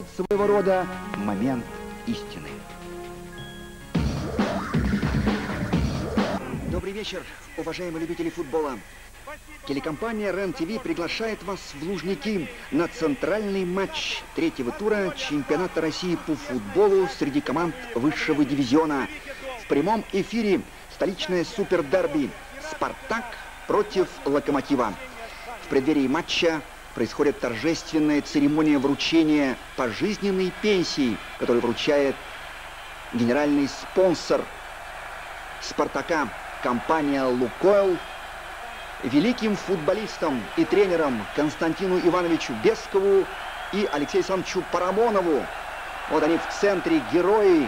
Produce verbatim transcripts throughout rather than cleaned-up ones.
своего рода момент истины. Добрый вечер, уважаемые любители футбола. Телекомпания РЕН ТВ приглашает вас в Лужники на центральный матч третьего тура чемпионата России по футболу среди команд высшего дивизиона. В прямом эфире столичное супердерби «Спартак» против «Локомотива». В преддверии матча происходит торжественная церемония вручения пожизненной пенсии, которую вручает генеральный спонсор «Спартака» компания «Лукойл» великим футболистам и тренерам Константину Ивановичу Бескову и Алексею Александровичу Парамонову. Вот они в центре, герои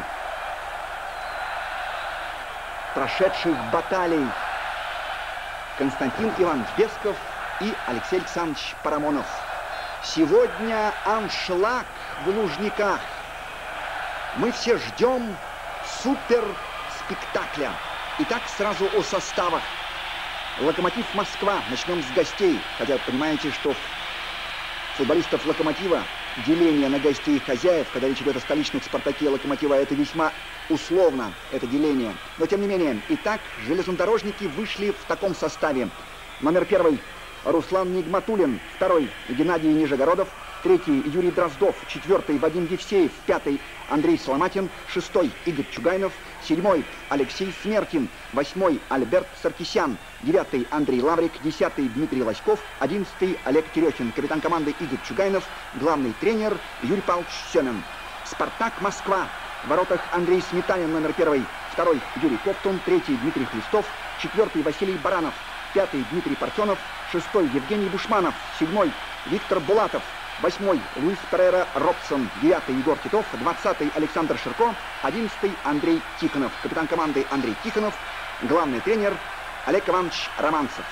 прошедших баталий. Константин Иванович Бесков и Алексей Александрович Парамонов. Сегодня аншлаг в Лужниках. Мы все ждем супер спектакля. Итак, сразу о составах. «Локомотив Москва». Начнем с гостей. Хотя понимаете, что футболистов «Локомотива» деление на гостей и хозяев, когда речь идет о столичных «Спартаке» и «Локомотива», это весьма условно, это деление. Но тем не менее, итак, железнодорожники вышли в таком составе. Номер первый — Руслан Нигматуллин, второй — Геннадий Нижегородов, третий — Юрий Дроздов, четвертый — Вадим Евсеев, пятый — Андрей Соломатин, шестой — Игорь Чугайнов, седьмой — Алексей Смертин, восьмой — Альберт Саркисян, девятый — Андрей Лаврик, десятый — Дмитрий Лоськов, одиннадцатый — Олег Терехин, капитан команды Игорь Чугайнов, главный тренер Юрий Павлович Семин. «Спартак» Москва. В воротах Андрей Сметанин, номер первый, второй — Юрий Ковтун, третий — Дмитрий Хлестов, четвертый — Василий Баранов, пятый — Дмитрий Парфенов, шестой — Евгений Бушманов, седьмой — Виктор Булатов, восьмой — Луис Перейра Робсон, девятый — Егор Титов, двадцатый — Александр Ширко, одиннадцатый — Андрей Тихонов, капитан команды Андрей Тихонов, главный тренер Олег Иванович Романцев.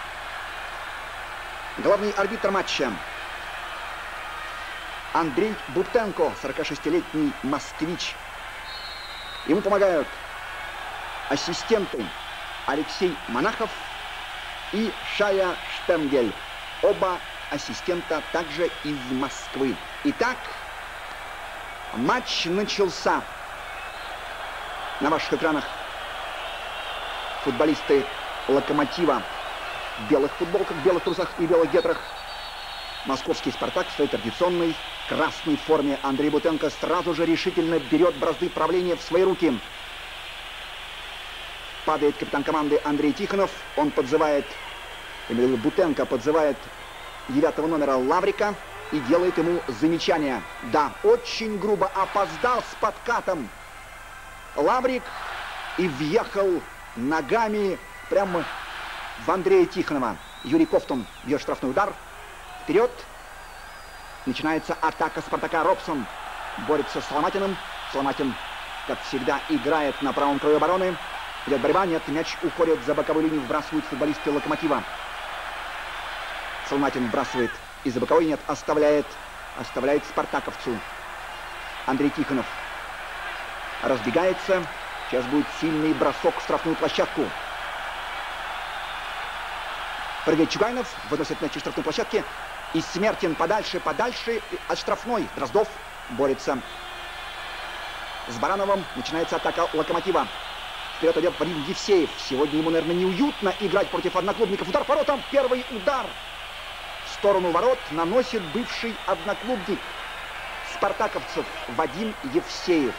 Главный арбитр матча Андрей Бутенко, сорокашестилетний москвич. Ему помогают ассистенты Алексей Монахов и Шая Штемгель. Оба ассистента также из Москвы. Итак, матч начался. На ваших экранах футболисты «Локомотива» в белых футболках, белых трусах и белых гетрах. Московский «Спартак» в своей традиционной красной форме. Андрей Бутенко сразу же решительно берет бразды правления в свои руки. Падает капитан команды Андрей Тихонов. Он подзывает, Эмиль Бутенко подзывает девятого номера Лаврика и делает ему замечание. Да, очень грубо опоздал с подкатом Лаврик и въехал ногами прямо в Андрея Тихонова. Юрий Ковтун бьет штрафной удар. Вперед. Начинается атака «Спартака». Робсон борется с Соломатиным. Соломатин, как всегда, играет на правом краю обороны. Идет борьба. Нет, мяч уходит за боковую линию. Вбрасывают футболисты «Локомотива». Соломатин вбрасывает из-за боковой. Нет, оставляет, оставляет спартаковцу. Андрей Тихонов разбегается. Сейчас будет сильный бросок в штрафную площадку. Прыгает Чугайнов, выносит мяч из штрафной площадки. И Смертин подальше, подальше от штрафной. Дроздов борется с Барановым. Начинается атака «Локомотива». Вперед идет Вадим Евсеев. Сегодня ему, наверное, неуютно играть против одноклубников. Удар по воротам. Первый удар в сторону ворот наносит бывший одноклубник спартаковцев Вадим Евсеев.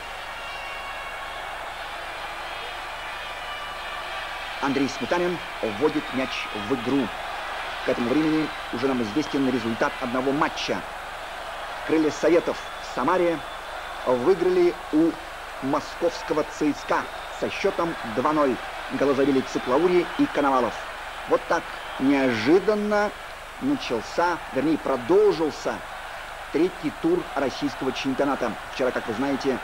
Андрей Сметанин вводит мяч в игру. К этому времени уже нам известен результат одного матча. Крылья Советов в Самаре выиграли у московского ЦСКА со счетом два ноль. Голы забили Циклаури и Коновалов. Вот так неожиданно начался, вернее, продолжился третий тур российского чемпионата. Вчера, как вы знаете,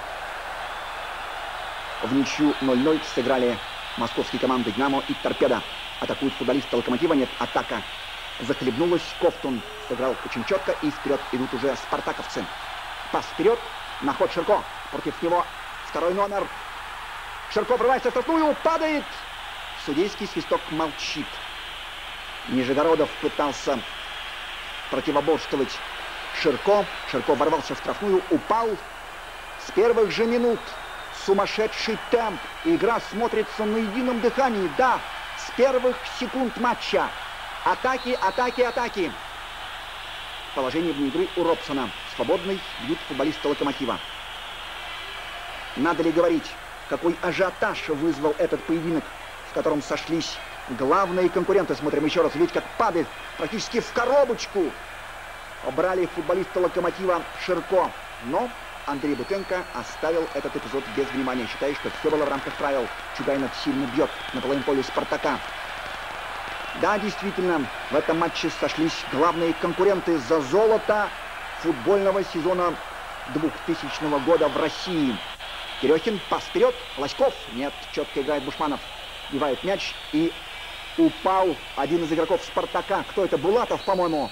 в ничью ноль ноль сыграли московские команды «Динамо» и «Торпедо». Атакуют футболисты «Локомотива». Нет, атака захлебнулась. Ковтун сыграл очень четко. И вперед идут уже спартаковцы. Пас вперед. На ход Ширко. Против него второй номер. Ширко врывается в штрафную. Падает. Судейский свисток молчит. Нижегородов пытался противоборствовать Ширко. Ширко ворвался в штрафную, упал. С первых же минут сумасшедший темп. Игра смотрится на едином дыхании. Да, с первых секунд матча. Атаки, атаки, атаки. Положение вне игры у Робсона. Свободный бьют футболисты Локомотива. Надо ли говорить, какой ажиотаж вызвал этот поединок, в котором сошлись главные конкуренты. Смотрим еще раз. Видите, как падает практически в коробочку. Брали футболиста Локомотива Ширко. Но Андрей Бутенко оставил этот эпизод без внимания, считая, что все было в рамках правил. Чугайнов сильно бьет на половине поля Спартака. Да, действительно, в этом матче сошлись главные конкуренты за золото футбольного сезона двухтысячного года в России. Терехин, пас вперед, Лоськов, нет, четко играет Бушманов, бивает мяч и упал один из игроков Спартака. Кто это? Булатов, по-моему.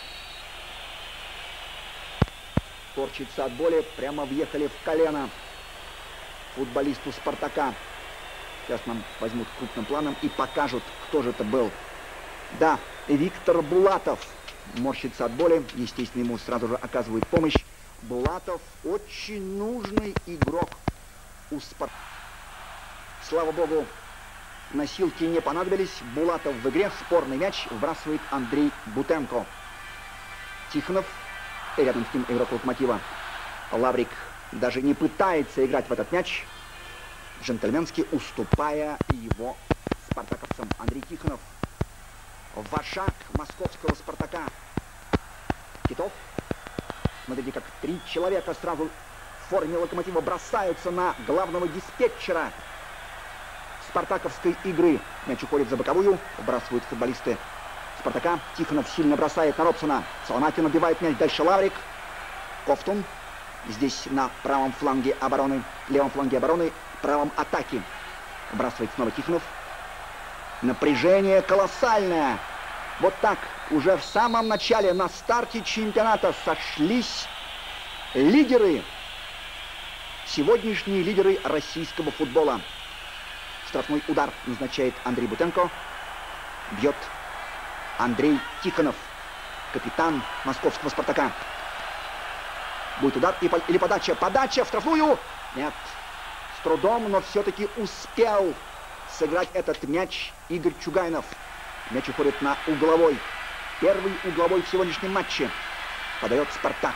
Корчится от боли, прямо въехали в колено футболисту Спартака. Сейчас нам возьмут крупным планом и покажут, кто же это был. Да, Виктор Булатов морщится от боли, естественно, ему сразу же оказывают помощь. Булатов очень нужный игрок у Спартака. Слава богу, носилки не понадобились. Булатов в игре, спорный мяч вбрасывает Андрей Бутенко. Тихонов, и рядом с ним игрок Локомотива Лаврик даже не пытается играть в этот мяч, джентльменски уступая его спартаковцам. Андрей Тихонов, вожак московского Спартака. Титов. Смотрите, как три человека сразу в форме Локомотива бросаются на главного диспетчера спартаковской игры. Мяч уходит за боковую, вбрасывают футболисты Спартака. Тихонов сильно бросает на Робсона. Соломатин набивает мяч. Дальше Лаврик. Ковтун. Здесь на правом фланге обороны, левом фланге обороны, правом атаки. Вбрасывает снова Тихонов. Напряжение колоссальное. Вот так уже в самом начале, на старте чемпионата, сошлись лидеры. Сегодняшние лидеры российского футбола. Штрафной удар назначает Андрей Бутенко. Бьет Андрей Тихонов, капитан московского Спартака. Будет удар или подача. Подача в штрафную. Нет. С трудом, но все-таки успел сыграть этот мяч Игорь Чугайнов. Мяч уходит на угловой. Первый угловой в сегодняшнем матче. Подает Спартак.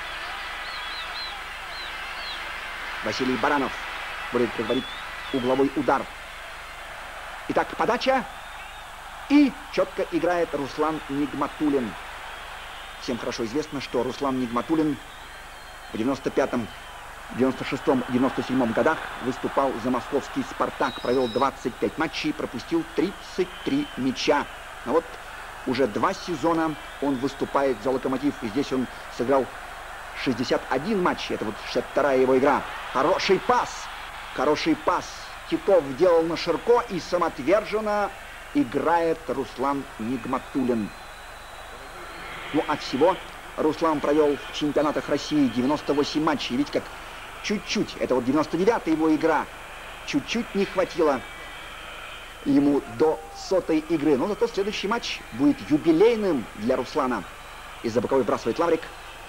Василий Баранов будет предводить угловой удар. Итак, подача. И четко играет Руслан Нигматуллин. Всем хорошо известно, что Руслан Нигматуллин в девяносто пятом, девяносто шестом, девяносто седьмом годах выступал за московский «Спартак». Провел двадцать пять матчей, пропустил тридцать три мяча. А вот уже два сезона он выступает за «Локомотив». И здесь он сыграл шестьдесят один матч. Это вот шестьдесят вторая его игра. Хороший пас. Хороший пас. Титов делал на Ширко, и самоотверженно играет Руслан Нигматуллин. Ну а всего Руслан провел в чемпионатах России девяносто восемь матчей. Видите, как чуть-чуть, это вот девяносто девятая его игра, чуть-чуть не хватило ему до сотой игры. Но зато следующий матч будет юбилейным для Руслана. Из-за боковой вбрасывает Лаврик.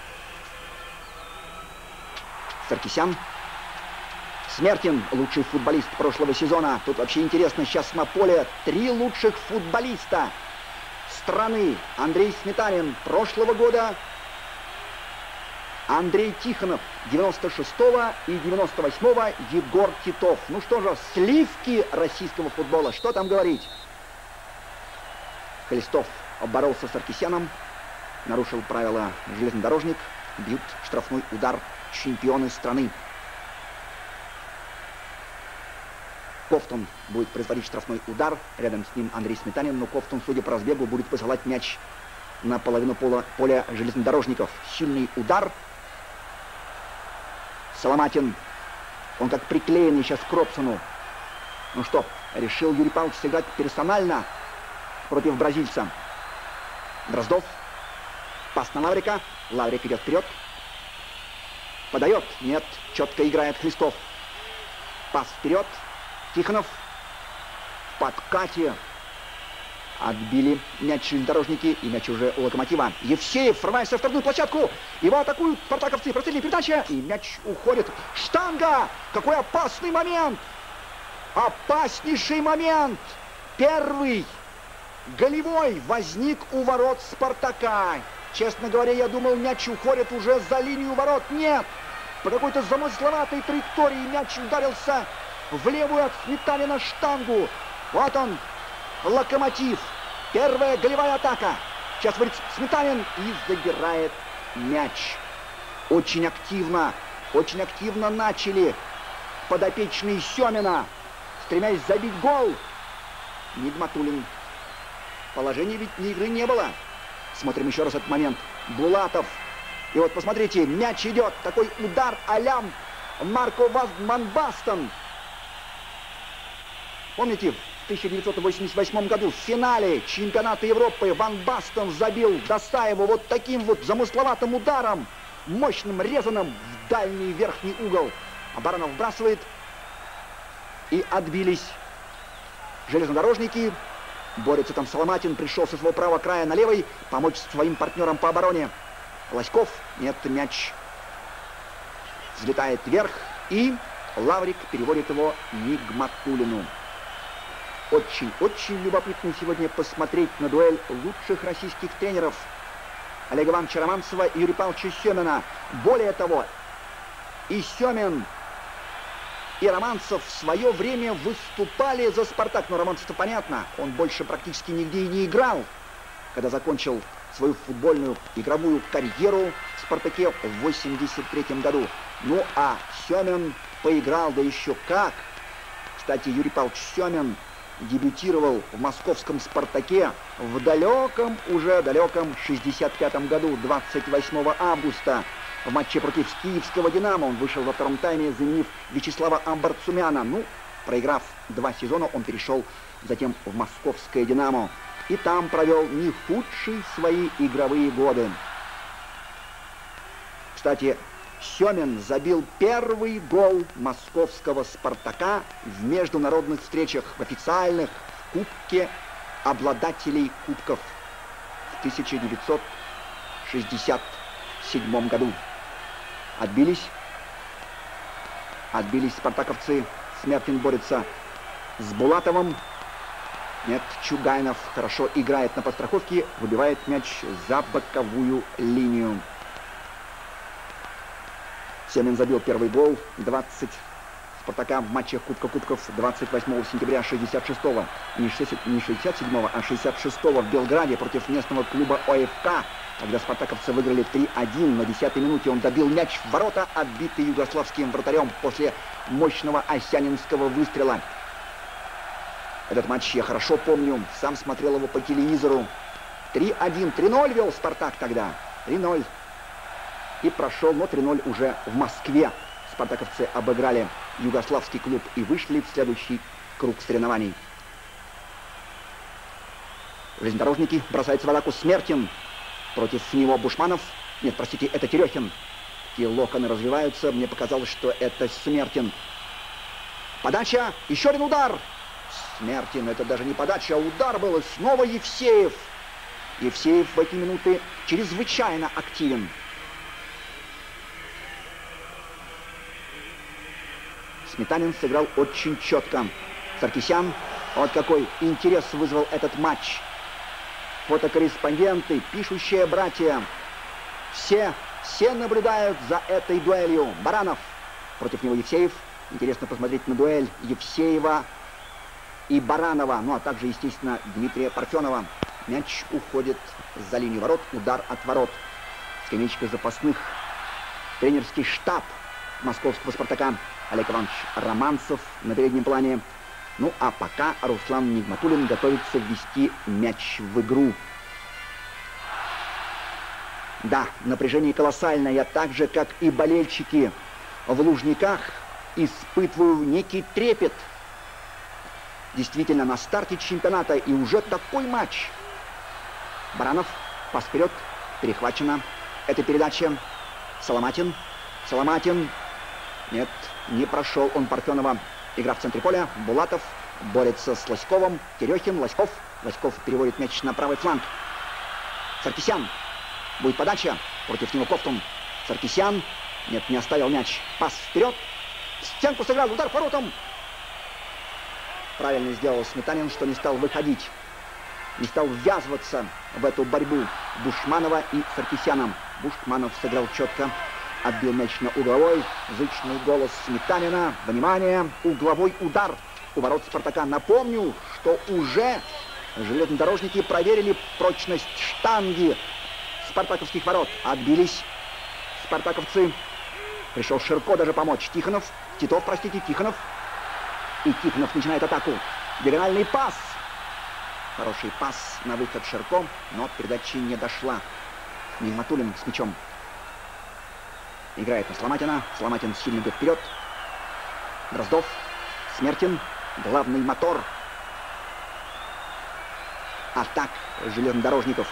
Саркисян. Смертин, лучший футболист прошлого сезона. Тут вообще интересно, сейчас на поле три лучших футболиста страны. Андрей Сметанин прошлого года, Андрей Тихонов девяносто шестого и девяносто восьмого, Егор Титов. Ну что же, сливки российского футбола, что там говорить. Хлестов боролся с Саркисяном, нарушил правила железнодорожник, бьют штрафной удар чемпионы страны. Ковтун будет производить штрафной удар. Рядом с ним Андрей Сметанин. Но Ковтун, судя по разбегу, будет посылать мяч на половину поля, поля железнодорожников. Сильный удар. Соломатин. Он как приклеенный сейчас к Робсону. Ну что, решил Юрий Павлович сыграть персонально против бразильца. Дроздов. Пас на Лаврика. Лаврик идет вперед. Подает. Нет. Четко играет Хлестов. Пас вперед. Тихонов в подкате Отбили мяч железнодорожники, и мяч уже у Локомотива. Евсеев врывается в штрафную площадку. Его атакуют спартаковцы. Прострельная передача, и мяч уходит. Штанга! Какой опасный момент! Опаснейший момент! Первый голевой возник у ворот Спартака. Честно говоря, я думал, мяч уходит уже за линию ворот. Нет! По какой-то замысловатой траектории мяч ударился в левую от Сметанина штангу. Вот он, Локомотив. Первая голевая атака. Сейчас вырит Сметанин и забирает мяч. Очень активно, очень активно начали подопечные Семина, стремясь забить гол. Нигматуллин. Положения ведь игры не было. Смотрим еще раз этот момент. Булатов. И вот посмотрите, мяч идет. Такой удар а-ля Марко Ван Бастен. Помните, в тысяча девятьсот восемьдесят восьмом году в финале чемпионата Европы Ван Бастен забил Досаеву вот таким вот замысловатым ударом, мощным, резаным в дальний верхний угол. А Баранов вбрасывает, и отбились железнодорожники. Борется там Соломатин, пришел со своего правого края на левый, помочь своим партнерам по обороне. Лоськов, нет, мяч взлетает вверх, и Лаврик переводит его Нигматуллину. Очень-очень любопытно сегодня посмотреть на дуэль лучших российских тренеров Олега Ивановича Романцева и Юрия Павловича Семина. Более того, и Семин, и Романцев в свое время выступали за «Спартак». Но Романцев-то понятно, он больше практически нигде и не играл, когда закончил свою футбольную игровую карьеру в «Спартаке» в восемьдесят третьем году. Ну а Семин поиграл, да еще как. Кстати, Юрий Павлович Семин дебютировал в московском «Спартаке» в далеком, уже далеком шестьдесят пятом году, двадцать восьмого августа. В матче против киевского «Динамо» он вышел во втором тайме, заменив Вячеслава Амбарцумяна. Ну, проиграв два сезона, он перешел затем в московское «Динамо». И там провел не худшие свои игровые годы. Кстати, Семин забил первый гол московского «Спартака» в международных встречах, в официальных, в Кубке обладателей кубков в тысяча девятьсот шестьдесят седьмом году. Отбились. Отбились спартаковцы. Смертин борется с Булатовым. Нет, Чугайнов хорошо играет на подстраховке, выбивает мяч за боковую линию. Семин забил первый гол. двадцать Спартака в матчах Кубка Кубков двадцать восьмого сентября шестьдесят шестого. Не шестьдесят седьмого, а шестьдесят шестого в Белграде против местного клуба ОФК, когда спартаковцы выиграли три один. На десятой минуте он добил мяч в ворота, отбитый югославским вратарем после мощного осянинского выстрела. Этот матч я хорошо помню, сам смотрел его по телевизору. три один, три ноль вел «Спартак» тогда. три ноль. И прошел, но три ноль уже в Москве. Спартаковцы обыграли югославский клуб и вышли в следующий круг соревнований. Железнодорожники бросаются в атаку. Смертин. Против него Бушманов. Нет, простите, это Терехин. И локоны развиваются. Мне показалось, что это Смертин. Подача. Еще один удар. Смертин. Это даже не подача, а удар был. И снова Евсеев. Евсеев в эти минуты чрезвычайно активен. Сметанин сыграл очень четко. Саркисян. Вот какой интерес вызвал этот матч. Фотокорреспонденты, пишущие братья. Все, все наблюдают за этой дуэлью. Баранов. Против него Евсеев. Интересно посмотреть на дуэль Евсеева и Баранова. Ну а также, естественно, Дмитрия Парфенова. Мяч уходит за линию ворот. Удар от ворот. Скамеечка запасных. Тренерский штаб московского «Спартака». Олег Иванович Романцев на переднем плане. Ну а пока Руслан Нигматуллин готовится ввести мяч в игру. Да, напряжение колоссальное. Я так же, как и болельщики в Лужниках, испытываю некий трепет. Действительно, на старте чемпионата и уже такой матч. Баранов, пас вперед, перехвачена эта передача. Соломатин, Соломатин. Нет, не прошел он Парфенова. Игра в центре поля. Булатов борется с Лоськовым. Терехин, Лоськов. Лоськов переводит мяч на правый фланг. Саркисян. Будет подача. Против него Ковтун. Саркисян. Нет, не оставил мяч. Пас вперед. В стенку сыграл. Удар по воротам. Правильно сделал Сметанин, что не стал выходить. Не стал ввязываться в эту борьбу Бушманова и Саркисяна. Бушманов сыграл четко. Отбил мяч на угловой. Зычный голос Сметанина. Внимание! Угловой удар у ворот Спартака. Напомню, что уже железнодорожники проверили прочность штанги спартаковских ворот. Отбились спартаковцы. Пришел Ширко даже помочь. Тихонов. Титов, простите, Тихонов. И Тихонов начинает атаку. Диагональный пас. Хороший пас на выход Ширко, но передача не дошла. Нигматуллин с мячом. Играет на Сломатина. Сломатин сильно идет вперед. Дроздов. Смертин. Главный мотор атак железнодорожников.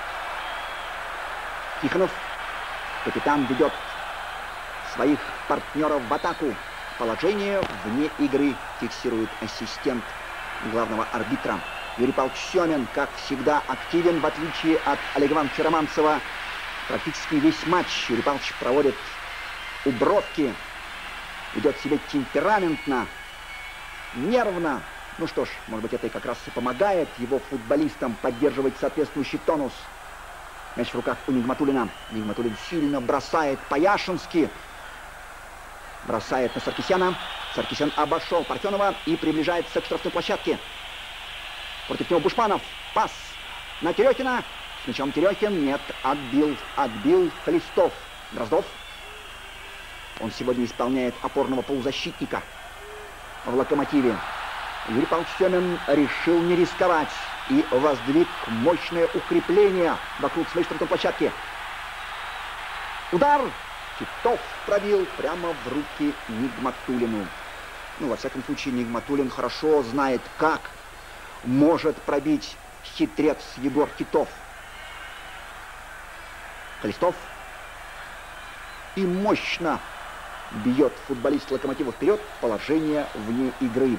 Тихонов. Капитан ведет своих партнеров в атаку. Положение вне игры фиксирует ассистент главного арбитра. Юрий Павлович Семин, как всегда, активен, в отличие от Олега Ивановича Романцева. Практически весь матч Юрий Павлович проводит у бровки. Ведет себя темпераментно, нервно. Ну что ж, может быть, это и как раз и помогает его футболистам поддерживать соответствующий тонус. Мяч в руках у Нигматуллина. Нигматуллин сильно бросает по-яшински. Бросает на Саркисяна. Саркисян обошел Парфенова и приближается к штрафной площадке. Против него Бушманов. Пас на Терехина. С мячом Терехин. Нет, отбил. Отбил Хлистов. Дроздов. Он сегодня исполняет опорного полузащитника в «Локомотиве». Юрий Павлович Семин решил не рисковать и воздвиг мощное укрепление вокруг своей штрафной площадки. Удар! Титов пробил прямо в руки Нигматуллину. Ну, во всяком случае, Нигматуллин хорошо знает, как может пробить хитрец Егор Титов. Хлистов. И мощно бьет футболист «Локомотива» вперед. Положение вне игры.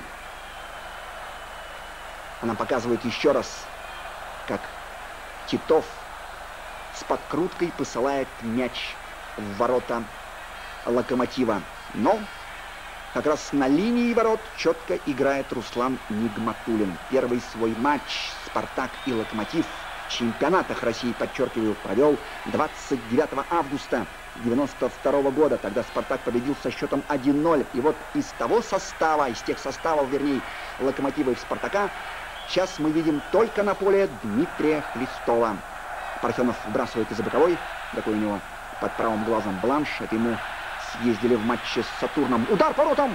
Она показывает еще раз, как Титов с подкруткой посылает мяч в ворота «Локомотива». Но как раз на линии ворот четко играет Руслан Нигматуллин. Первый свой матч «Спартак» и «Локомотив» в чемпионатах России, подчеркиваю, провел двадцать девятого августа девяносто второго года. Тогда «Спартак» победил со счетом один ноль. И вот из того состава, из тех составов, вернее, «Локомотива» и «Спартака», сейчас мы видим только на поле Дмитрия Хлистова. Парфенов выбрасывает из-за боковой. Такой у него под правым глазом бланш. Это ему съездили в матче с «Сатурном». Удар по воротам!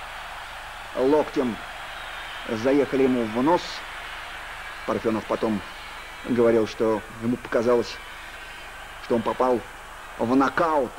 Локтем заехали ему в нос. Парфенов потом говорил, что ему показалось, что он попал в нокаут.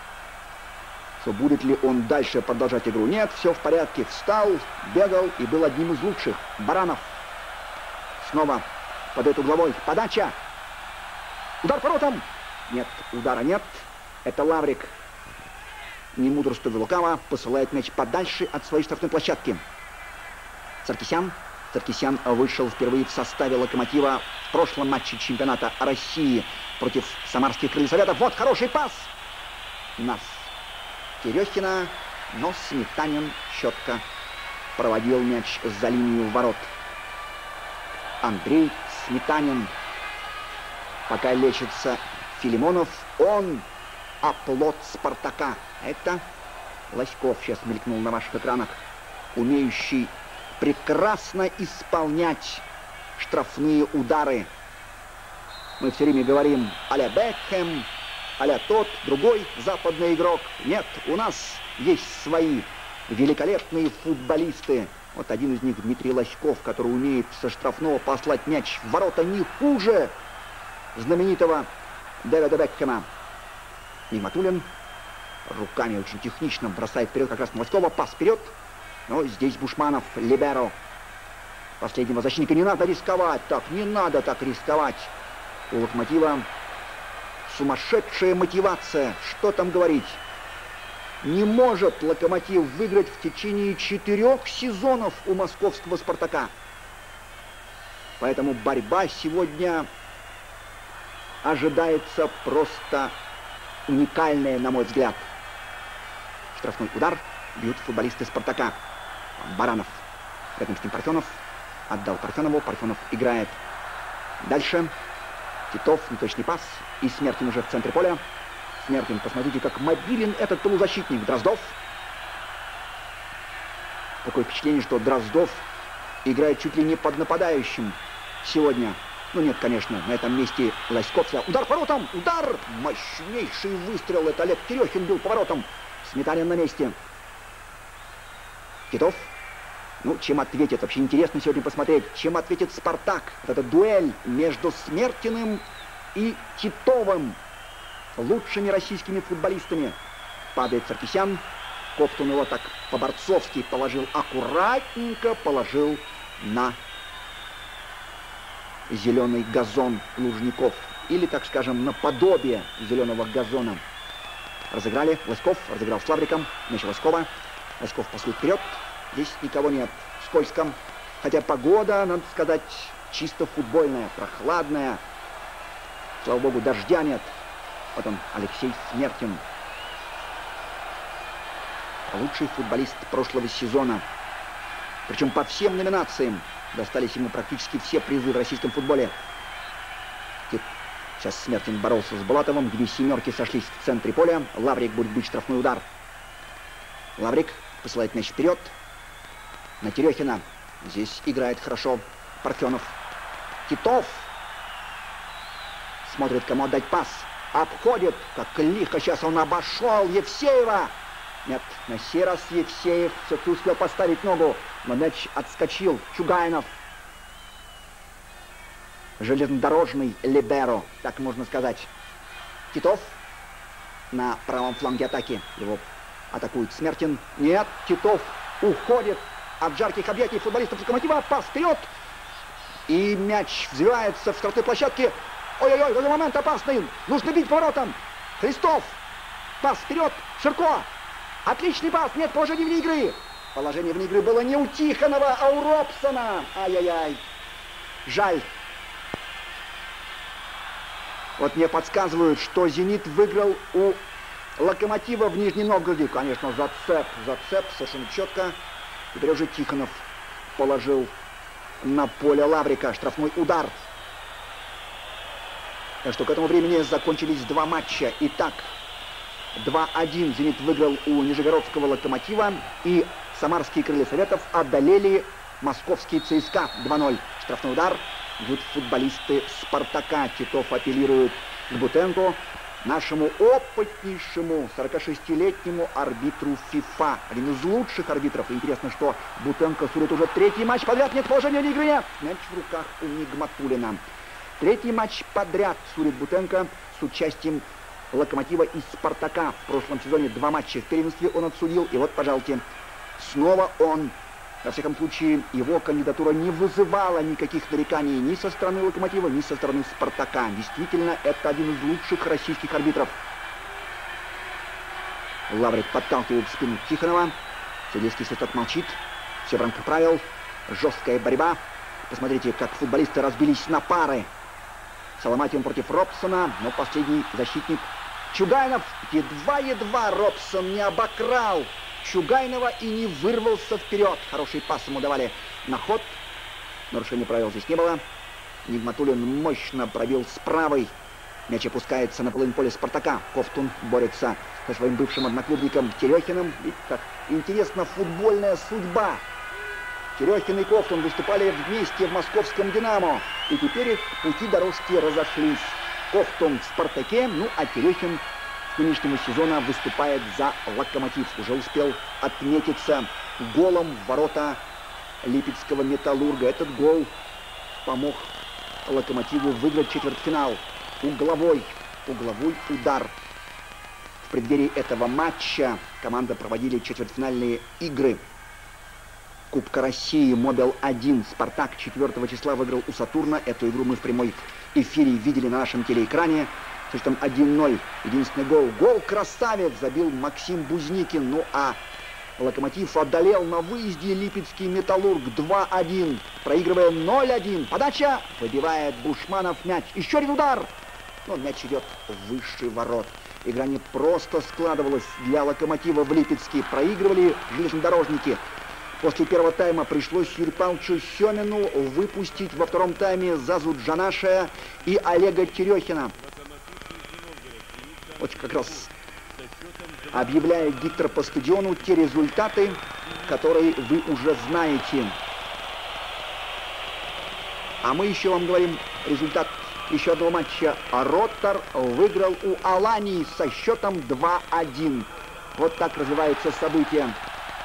Что будет ли он дальше продолжать игру? Нет, все в порядке. Встал, бегал и был одним из лучших. Баранов снова подает угловой. Подача. Удар по воротам. Нет, удара нет. Это Лаврик, не мудрствуя лукаво, посылает мяч подальше от своей штрафной площадки. Саркисян. Саркисян вышел впервые в составе «Локомотива» в прошлом матче чемпионата России против самарских крыльсоветов. Вот хороший пас на Терехина, но Сметанин четко проводил мяч за линию ворот. Андрей Сметанин. Пока лечится Филимонов, он оплот «Спартака». Это Лоськов сейчас мелькнул на ваших экранах, умеющий прекрасно исполнять штрафные удары. Мы все время говорим а-ля Бекхэм, а-ля тот, другой западный игрок. Нет, у нас есть свои великолепные футболисты. Вот один из них Дмитрий Лоськов, который умеет со штрафного послать мяч в ворота не хуже знаменитого Дэвида Бекхэма. Нигматуллин руками очень технично бросает вперед как раз на Лоськова. Пас вперед. Но здесь Бушманов, либеро последнего защитника. Не надо рисковать так, не надо так рисковать. У «Локомотива» сумасшедшая мотивация. Что там говорить? Не может «Локомотив» выиграть в течение четырех сезонов у московского «Спартака». Поэтому борьба сегодня ожидается просто уникальная, на мой взгляд. Штрафной удар бьют футболисты «Спартака». Баранов. Рядом с ним Парфенов. Отдал Парфенову. Парфенов играет дальше. Титов, неточный пас. И Смертин уже в центре поля. Смертин, посмотрите, как мобилен этот полузащитник. Дроздов. Такое впечатление, что Дроздов играет чуть ли не под нападающим сегодня. Ну нет, конечно, на этом месте Лоськов. Удар поворотом! Удар! Мощнейший выстрел. Это Олег Терехин бил поворотом. Сметанин на месте. Титов. Ну, чем ответит? Вообще интересно сегодня посмотреть, чем ответит «Спартак». Вот эта дуэль между Смертиным и Титовым, лучшими российскими футболистами. Падает Саркисян. Кофтун его так по-борцовски положил, аккуратненько положил на зеленый газон Лужников. Или, так скажем, наподобие зеленого газона. Разыграли. Лоськов разыграл с Лавриком. Мяч Лоськова. Лоськов пасует вперед. Здесь никого нет. Скользко. Хотя погода, надо сказать, чисто футбольная, прохладная. Слава богу, дождя нет. Вот он, Алексей Смертин. Лучший футболист прошлого сезона. Причем по всем номинациям достались ему практически все призы в российском футболе. Сейчас Смертин боролся с Булатовым. Две семерки сошлись в центре поля. Лаврик будет бить штрафной удар. Лаврик посылает мяч вперед. На Терехина. Здесь играет хорошо Парфенов. Титов. Смотрит, кому отдать пас. Обходит. Как лихо сейчас он обошел Евсеева. Нет, на сей раз Евсеев все-таки успел поставить ногу, но мяч отскочил. Чугайнов. Железнодорожный либеро, так можно сказать. Титов на правом фланге атаки. Его атакует Смертин. Нет, Титов уходит от жарких объятий футболистов «Локомотива». Пас вперед. И мяч взвивается в штрафной площадке. Ой-ой-ой, в этот момент опасный. Нужно бить поворотом. Христов. Пас вперед. Ширко. Отличный пас, нет положения вне игры. Положение вне игры было не у Тихонова, а у Робсона. Ай-яй-яй. Жаль. Вот мне подсказывают, что «Зенит» выиграл у «Локомотива» в Нижнем Новгороде. Конечно, зацеп, зацеп, совершенно четко. Теперь уже Тихонов положил на поле Лаврика штрафной удар. Так что к этому времени закончились два матча. Итак, два один «Зенит» выиграл у Нижегородского «Локомотива», и самарские «Крылья Советов» одолели московский ЦСКА два ноль. Штрафной удар бьют футболисты «Спартака». Титов апеллирует к Бутенко, нашему опытнейшему сорокашестилетнему арбитру ФИФА. Один из лучших арбитров. Интересно, что Бутенко судит уже третий матч подряд. Нет положения в игре. Мяч в руках у Нигматуллина. Третий матч подряд судит Бутенко с участием «Локомотива» и «Спартака». В прошлом сезоне два матча в первенстве он отсудил. И вот, пожалуйста, снова он. Во всяком случае, его кандидатура не вызывала никаких нареканий ни со стороны «Локомотива», ни со стороны «Спартака». Действительно, это один из лучших российских арбитров. Лаврик подталкивает в спину Тихонова. Судейский свисток молчит. Все в рамках правил. Жесткая борьба. Посмотрите, как футболисты разбились на пары. Соломатин против Робсона, но последний защитник Чугайнов. Едва-едва Робсон не обокрал Чугайнова и не вырвался вперед. Хороший пас ему давали на ход. Нарушения правил здесь не было. Нигматуллин мощно пробил с правой. Мяч опускается на половину поля «Спартака». Кофтун борется со своим бывшим одноклубником Терехиным. Видите, как интересна футбольная судьба. Терехин и Кофтун выступали вместе в московском «Динамо». И теперь их пути дорожки разошлись. Кофтун в «Спартаке», ну а Терехин с нынешнего сезона выступает за «Локомотив». Уже успел отметиться голом в ворота липецкого «Металлурга». Этот гол помог «Локомотиву» выиграть четвертьфинал. Угловой, угловой удар. В преддверии этого матча команда проводили четвертьфинальные игры Кубка России Мобил один. «Спартак» четвёртого числа выиграл у «Сатурна». Эту игру мы в прямой эфире видели на нашем телеэкране. То есть там один ноль. Единственный гол. Гол красавец забил Максим Бузникин. Ну а Локомотив одолел на выезде Липецкий Металлург два один, проигрывая ноль один. Подача, выбивает Бушманов мяч. Еще один удар. Но мяч идет выше ворот. Игра не просто складывалась для Локомотива в Липецке. Проигрывали железнодорожники. После первого тайма пришлось Юрию Павловичу Семину выпустить во втором тайме Зазу Джанаша и Олега Терехина. Вот как раз объявляет диктор по стадиону те результаты, которые вы уже знаете. А мы еще вам говорим результат еще одного матча. Ротор выиграл у Алании со счетом два один. Вот так развиваются события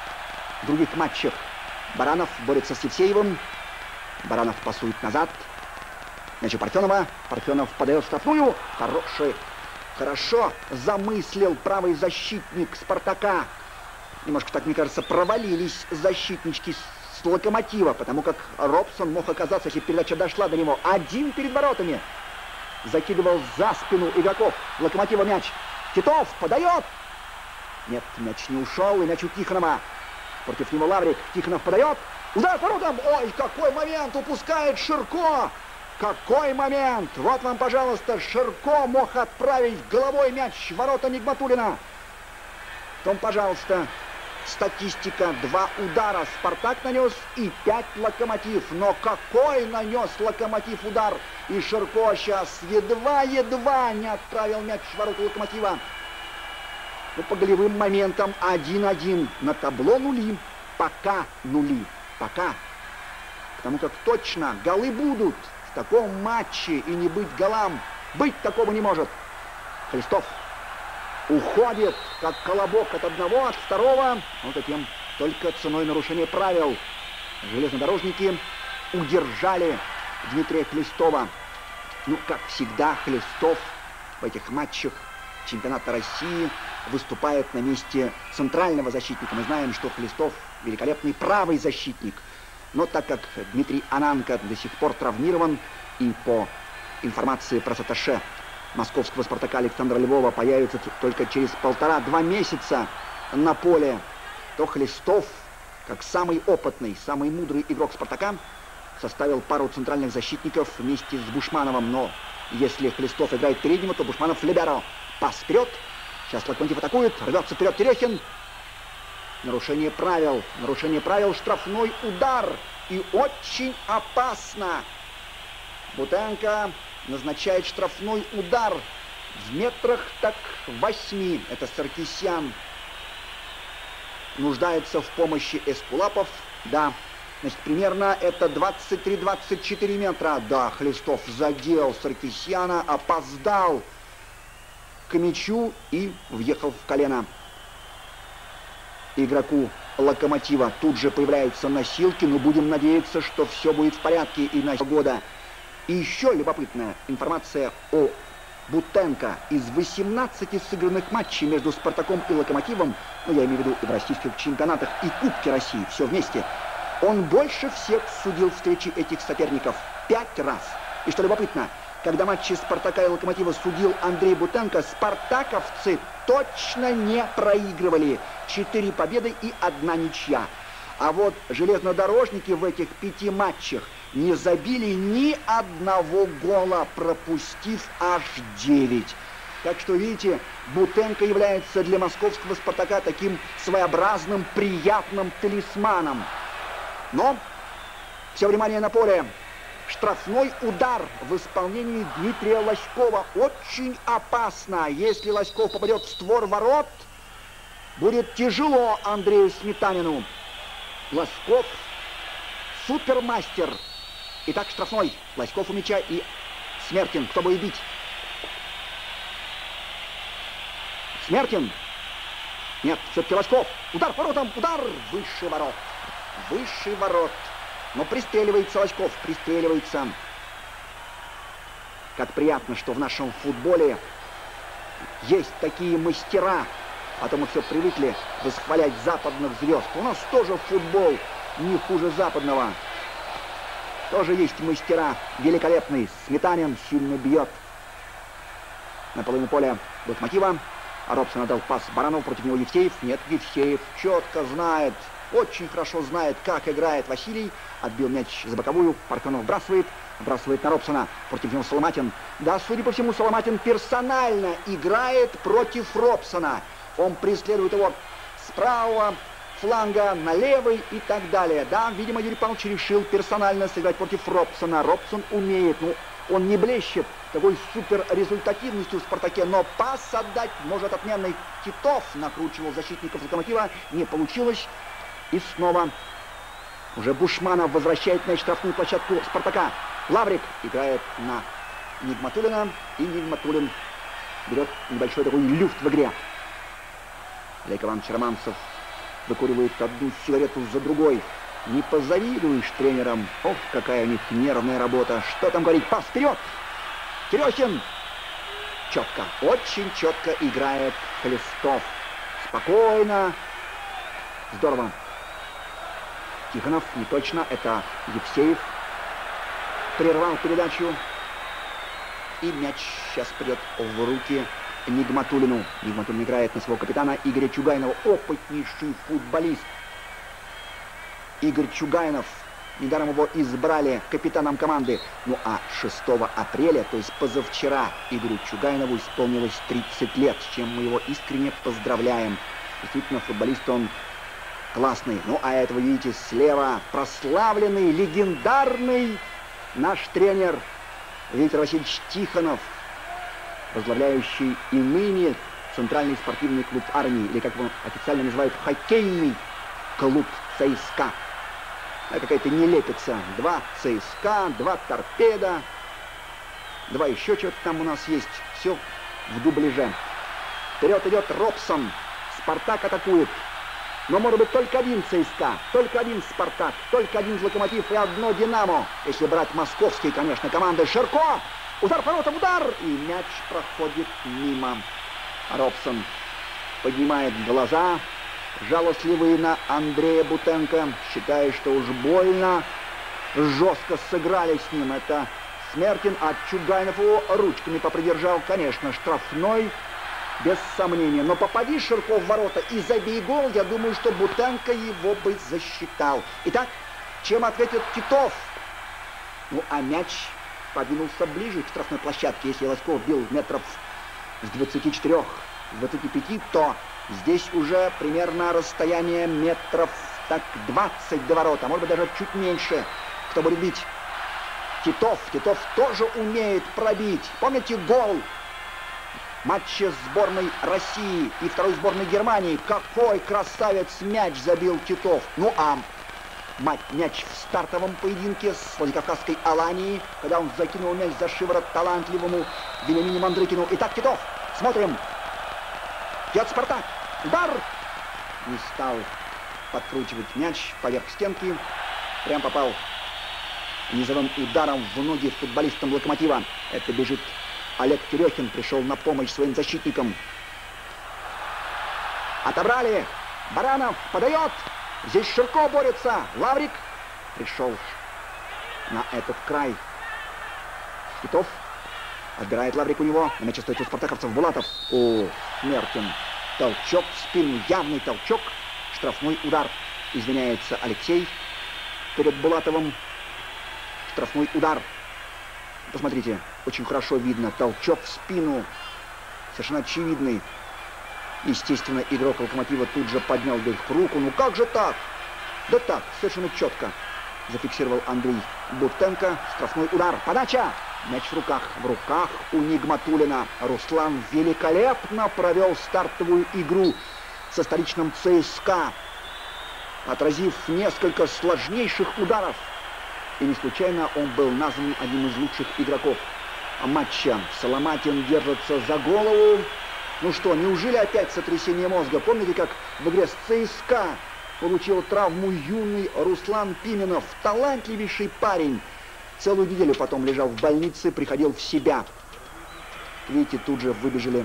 в других матчах. Баранов борется с Евсеевым. Баранов пасует назад. Мяч у Парфенова. Парфенов подает штрафную. Хороший. Хорошо замыслил правый защитник Спартака. Немножко, так мне кажется, провалились защитнички с Локомотива, потому как Робсон мог оказаться, если передача дошла до него, один перед воротами. Закидывал за спину игроков Локомотива мяч. Титов подает. Нет, мяч не ушел, и мяч у Тихонова. Против него Лаврик. Тихонов подает. Удар по воротам. Ой, какой момент упускает Ширко. Какой момент! Вот вам, пожалуйста, Ширко мог отправить головой мяч в ворота Нигматуллина. Потом, пожалуйста, статистика. Два удара Спартак нанес и пять Локомотив. Но какой нанес Локомотив удар! И Ширко сейчас едва-едва не отправил мяч в ворота Локомотива. Ну, по голевым моментам один один. На табло нули. Пока нули. Пока. Потому как точно голы будут. В таком матче и не быть голам. Быть такого не может. Хлестов уходит, как колобок от одного, от второго. Вот этим только ценой нарушения правил железнодорожники удержали Дмитрия Хлестова. Ну, как всегда, Хлестов в этих матчах чемпионата России выступает на месте центрального защитника. Мы знаем, что Хлестов великолепный правый защитник. Но так как Дмитрий Ананко до сих пор травмирован, и по информации про атташе московского «Спартака» Александра Львова появится только через полтора-два месяца на поле, то Хлестов, как самый опытный, самый мудрый игрок «Спартака», составил пару центральных защитников вместе с Бушмановым. Но если Хлестов играет переднего, то Бушманов либеро. Пас вперед. Сейчас Локомотив атакует. Рвется вперед Терехин. Нарушение правил. Нарушение правил. Штрафной удар. И очень опасно. Бутенко назначает штрафной удар. В метрах так восьми. Это Саркисян. Нуждается в помощи Эскулапов. Да. Значит, примерно это двадцать три — двадцать четыре метра. Да, Хлестов задел Саркисяна, опоздал к мячу и въехал в колено игроку Локомотива. Тут же появляются носилки, но будем надеяться, что все будет в порядке и на года. И еще любопытная информация о Бутенко. Из восемнадцати сыгранных матчей между Спартаком и Локомотивом, ну я имею в виду и в российских чемпионатах, и Кубке России, все вместе, он больше всех судил встречи этих соперников. Пять раз. И что любопытно, когда матчи Спартака и Локомотива судил Андрей Бутенко, спартаковцы точно не проигрывали. Четыре победы и одна ничья. А вот железнодорожники в этих пяти матчах не забили ни одного гола, пропустив аж девять. Так что, видите, Бутенко является для московского «Спартака» таким своеобразным, приятным талисманом. Но все внимание на поле. Штрафной удар в исполнении Дмитрия Лоськова. Очень опасно. Если Лоськов попадет в створ ворот, будет тяжело Андрею Сметанину. Лоськов супермастер. Итак, штрафной. Лоськов у мяча и Смертин. Кто будет бить? Смертин. Нет, все-таки Лоськов. Удар по воротам. Удар выше ворот. Выше ворот. Но пристреливается Лоськов, пристреливается. Как приятно, что в нашем футболе есть такие мастера. А то мы все привыкли восхвалять западных звезд. У нас тоже футбол не хуже западного. Тоже есть мастера великолепные. Сметанин сильно бьет на половину поля Локомотива. А Робсон отдал пас Баранову, против него Евсеев. Нет, Евсеев четко знает, очень хорошо знает, как играет Василий. Отбил мяч за боковую, Парфенов вбрасывает, вбрасывает на Робсона. Против него Соломатин. Да, судя по всему, Соломатин персонально играет против Робсона. Он преследует его с правого фланга на левый и так далее. Да, видимо, Юрий Павлович решил персонально сыграть против Робсона. Робсон умеет, ну, он не блещет такой супер результативностью в «Спартаке», но пас отдать может отменный. Титов накручивал защитников «Локомотива», не получилось. И снова уже Бушманов возвращает мяч в штрафную площадку «Спартака». Лаврик играет на Нигматуллина, и Нигматуллин берет небольшой такой люфт в игре. Олег Иванович Романцев выкуривает одну сигарету за другой. Не позавидуешь тренерам. Ох, какая у них нервная работа. Что там говорить? Пас вперед! Терехин! Четко, очень четко играет Хлестов. Спокойно. Здорово. Тихонов, не точно, это Евсеев. Прервал передачу. И мяч сейчас придет в руки Нигматуллину. Нигматуллин играет на своего капитана Игоря Чугайнова. Опытнейший футболист. Игорь Чугайнов. Недаром его избрали капитаном команды. Ну а шестого апреля, то есть позавчера, Игорю Чугайнову исполнилось тридцать лет, с чем мы его искренне поздравляем. Действительно, футболист он классный. Ну а это вы видите слева прославленный, легендарный наш тренер Виктор Васильевич Тихонов, возглавляющий и ныне Центральный спортивный клуб армии, или как его официально называют, хоккейный клуб ЦСКА. А какая-то нелепица. Два ЦСКА, два Торпеда, два еще что-то там у нас есть. Все в дубляже. Вперед идет Робсон. Спартак атакует. Но может быть только один ЦСКА, только один Спартак, только один Локомотив и одно Динамо. Если брать московские, конечно, команды. Ширко! Удар по воротам, удар! И мяч проходит мимо. Робсон поднимает глаза, жалостливые на Андрея Бутенко, считая, что уж больно жестко сыграли с ним. Это Смертин, а Чугайнов его ручками попридержал. Конечно, штрафной, без сомнения. Но попади Ширко в ворота и забей гол, я думаю, что Бутенко его бы засчитал. Итак, чем ответит Титов? Ну, а мяч подвинулся ближе к штрафной площадке. Если Лосков бил метров с двадцати четырёх, двадцати пяти, то здесь уже примерно расстояние метров так двадцать до ворота, может быть даже чуть меньше. Кто будет бить? Титов. Титов тоже умеет пробить. Помните гол матча сборной России и второй сборной Германии? Какой красавец мяч забил Титов. Ну а мяч в стартовом поединке с Владикавказской Аланией, когда он закинул мяч за шиворот талантливому Вениамину Мандрыкину. Итак, Титов. Смотрим. Идет Спартак. Удар! Не стал подкручивать мяч поверх стенки. Прям попал низовым ударом в ноги футболистам Локомотива. Это бежит Олег Терехин. Пришел на помощь своим защитникам. Отобрали. Баранов подает. Здесь Ширко борется. Лаврик пришел на этот край. Титов. Отбирает Лаврик у него. На мяче стоит у спартаковцев Булатов. О, Смертин. Толчок в спину. Явный толчок. Штрафной удар. Извиняется Алексей перед Булатовым. Штрафной удар. Посмотрите, очень хорошо видно. Толчок в спину. Совершенно очевидный. Естественно, игрок Локомотива тут же поднял вверх руку. Ну как же так? Да так, совершенно четко зафиксировал Андрей Бутенко. Штрафной удар. Подача. Мяч в руках. В руках у Нигматуллина. Руслан великолепно провел стартовую игру со столичным ЦСКА, отразив несколько сложнейших ударов. И не случайно он был назван одним из лучших игроков матча. Соломатин держится за голову. Ну что, неужели опять сотрясение мозга? Помните, как в игре с ЦСКА получил травму юный Руслан Пименов? Талантливейший парень. Целую неделю потом лежал в больнице, приходил в себя. Видите, тут же выбежали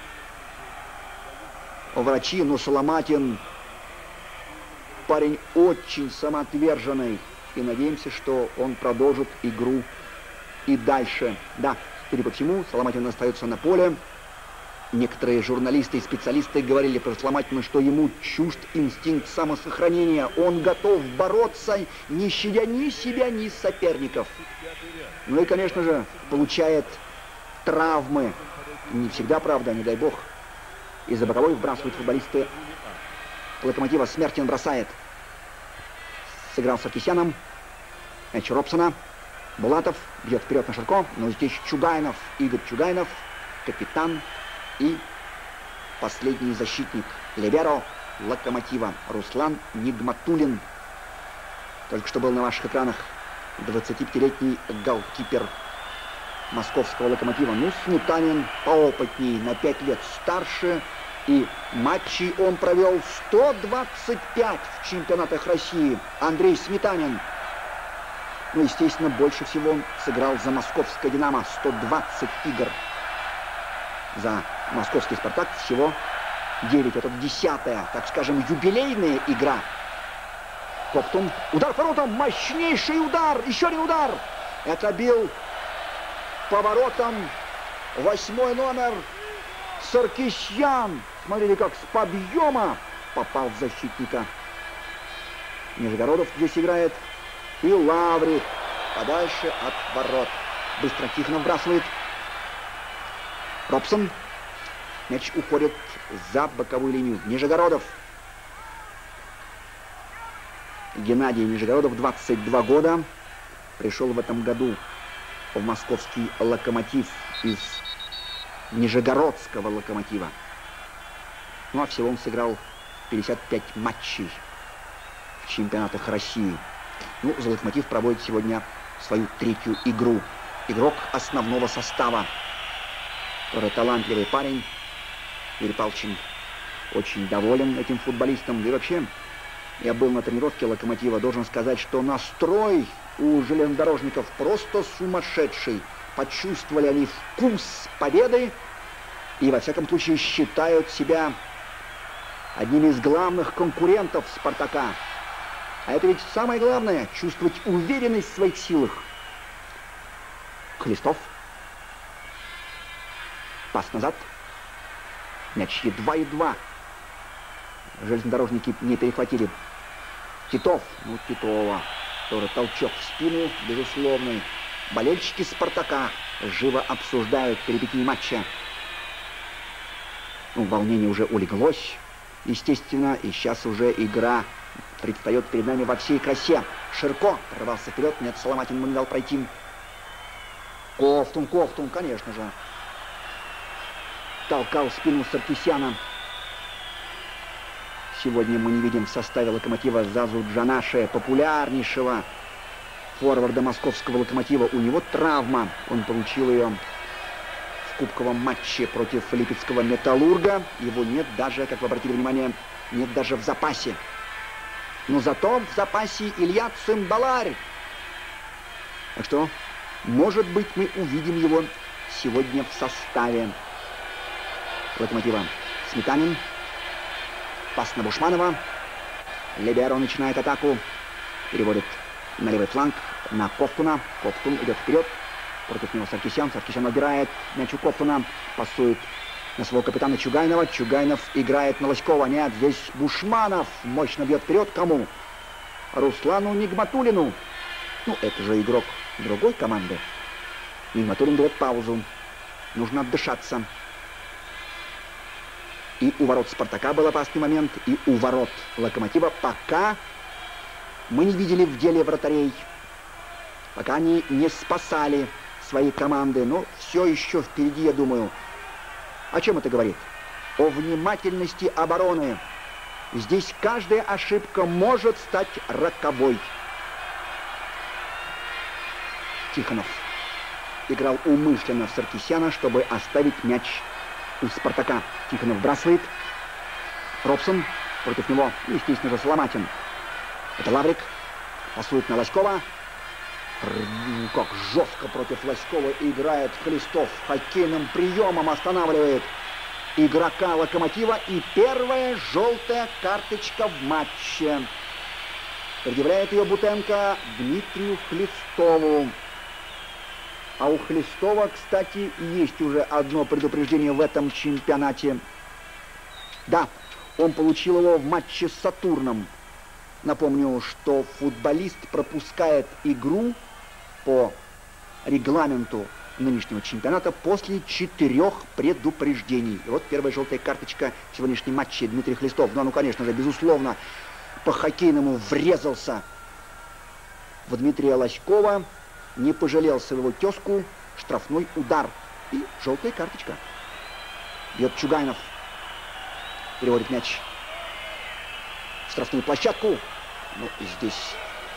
врачи, но Соломатин парень очень самоотверженный. И надеемся, что он продолжит игру и дальше. Да, судя по всему, Соломатин остается на поле. Некоторые журналисты и специалисты говорили про Соломатина, что ему чужд инстинкт самосохранения. Он готов бороться, не щадя ни себя, ни соперников. Ну и, конечно же, получает травмы. Не всегда, правда, не дай бог. Из-за боковой вбрасывают футболисты Локомотива. Смертин бросает. Сыграл с Саркисяном. Мяч Робсона. Булатов бьет вперед на Ширко. Но здесь Чугайнов. Игорь Чугайнов. Капитан и последний защитник либеро Локомотива Руслан Нигматуллин. Только что был на ваших экранах двадцатипятилетний голкипер московского Локомотива. Ну, Сметанин поопытней, на пять лет старше. И матчей он провел сто двадцать пять в чемпионатах России. Андрей Сметанин. Ну, естественно, больше всего он сыграл за московское «Динамо». сто двадцать игр. За московский «Спартак» всего девять. Это десятая, так скажем, юбилейная игра. Коптун. Удар по воротам. Мощнейший удар. Еще один удар. Это бил поворотом восьмой номер Саркисян. Смотрите, как с подъема попал в защитника. Нижегородов здесь играет. И Лаврик подальше от ворот. Быстро Тихонов вбрасывает. Робсон. Мяч уходит за боковую линию. Нижегородов. Геннадий Нижегородов, двадцать два года. Пришел в этом году в московский «Локомотив» из Нижегородского «Локомотива». Ну а всего он сыграл пятьдесят пять матчей в чемпионатах России. Ну, за «Локомотив» проводит сегодня свою третью игру. Игрок основного состава. Который талантливый парень. Юрий Павлович очень доволен этим футболистом. Да и вообще, я был на тренировке «Локомотива». Должен сказать, что настрой у железнодорожников просто сумасшедший. Почувствовали они вкус победы. И, во всяком случае, считают себя одними из главных конкурентов «Спартака». А это ведь самое главное – чувствовать уверенность в своих силах. Хлестов. Пас назад. Мяч едва-едва. Железнодорожники не перехватили. Титов. Ну, Титова. Тоже толчок в спину, безусловный. Болельщики «Спартака» живо обсуждают перипетии матча. Ну, волнение уже улеглось, естественно. И сейчас уже игра предстает перед нами во всей красе. Ширко прорвался вперед. Нет, Соломатин ему не дал пройти. Кофтун, Кофтун, конечно же. Толкал спину Саркисяна. Сегодня мы не видим в составе «Локомотива» Зазу Джанаше, популярнейшего форварда московского «Локомотива». У него травма. Он получил ее в кубковом матче против липецкого «Металлурга». Его нет даже, как вы обратили внимание, нет даже в запасе. Но зато в запасе Илья Цимбаларь. Так что, может быть, мы увидим его сегодня в составе «Локомотива». Сметанин. Пас на Бушманова. Либеро начинает атаку. Переводит на левый фланг на Кофтуна. Кофтун идет вперед. Против него Саркисян. Саркисян отбирает мяч у Кофтуна. Пасует на своего капитана Чугайнова. Чугайнов играет на Лоськова. Нет, здесь Бушманов мощно бьет вперед. Кому? Руслану Нигматуллину. Ну, это же игрок другой команды. Нигматуллин берет паузу. Нужно отдышаться. И у ворот «Спартака» был опасный момент, и у ворот «Локомотива» пока мы не видели в деле вратарей. Пока они не спасали свои команды. Но все еще впереди, я думаю. О чем это говорит? О внимательности обороны. Здесь каждая ошибка может стать роковой. Тихонов играл умышленно в Саркисяна, чтобы оставить мяч у «Спартака». Тихонов вбрасывает. Робсон. Против него, естественно же, Соломатин. Это Лаврик. Пасует на Лоськова. Как жестко против Лоськова играет Хлестов. Хоккейным приемом останавливает игрока «Локомотива». И первая желтая карточка в матче. Предъявляет ее Бутенко Дмитрию Хлестову. А у Хлестова, кстати, есть уже одно предупреждение в этом чемпионате. Да, он получил его в матче с Сатурном. Напомню, что футболист пропускает игру по регламенту нынешнего чемпионата после четырех предупреждений. И вот первая желтая карточка в сегодняшнем матче. Дмитрий Хлестов, ну, ну конечно же, безусловно, по-хоккейному врезался в Дмитрия Лоськова, не пожалел своего тезку, штрафной удар и желтая карточка. Бьет Чугайнов, переводит мяч в штрафную площадку. Ну и здесь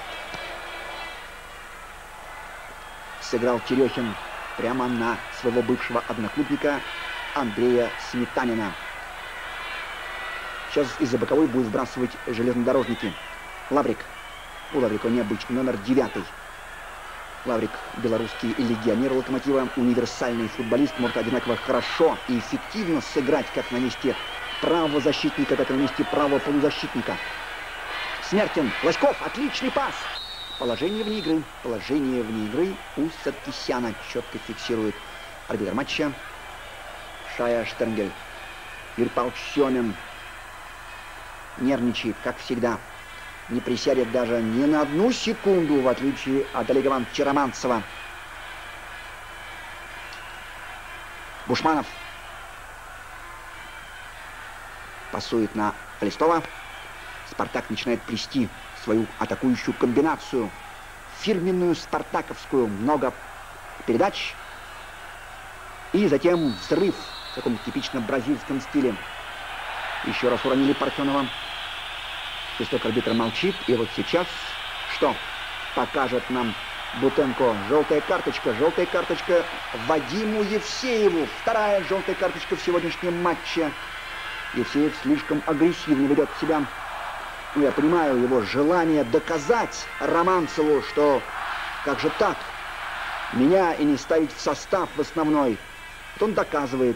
сыграл Терехин прямо на своего бывшего одноклубника Андрея Сметанина. Сейчас из-за боковой будет сбрасывать железнодорожники. Лаврик. У Лаврика необычный номер девятый. Лаврик, белорусский легионер Локомотива, универсальный футболист, может одинаково хорошо и эффективно сыграть как на месте правого защитника, так и на месте правого полузащитника. Смертин, Лоськов, отличный пас. Положение вне игры. Положение вне игры у Саркисяна. Четко фиксирует арбитр матча Шая Штернгель. Юрий Павлович Семин нервничает, как всегда. Не присядет даже ни на одну секунду, в отличие от Олега Ивановича Романцева. Бушманов пасует на Хлестова. Спартак начинает плести свою атакующую комбинацию. Фирменную спартаковскую. Много передач. И затем взрыв в таком типичном бразильском стиле. Еще раз уронили Парфенова. Шестой арбитр молчит. И вот сейчас что покажет нам Бутенко? Желтая карточка. Желтая карточка Вадиму Евсееву. Вторая желтая карточка в сегодняшнем матче. Евсеев слишком агрессивно ведет себя. Ну, я понимаю его желание доказать Романцеву, что как же так, меня и не ставить в состав в основной. Вот он доказывает.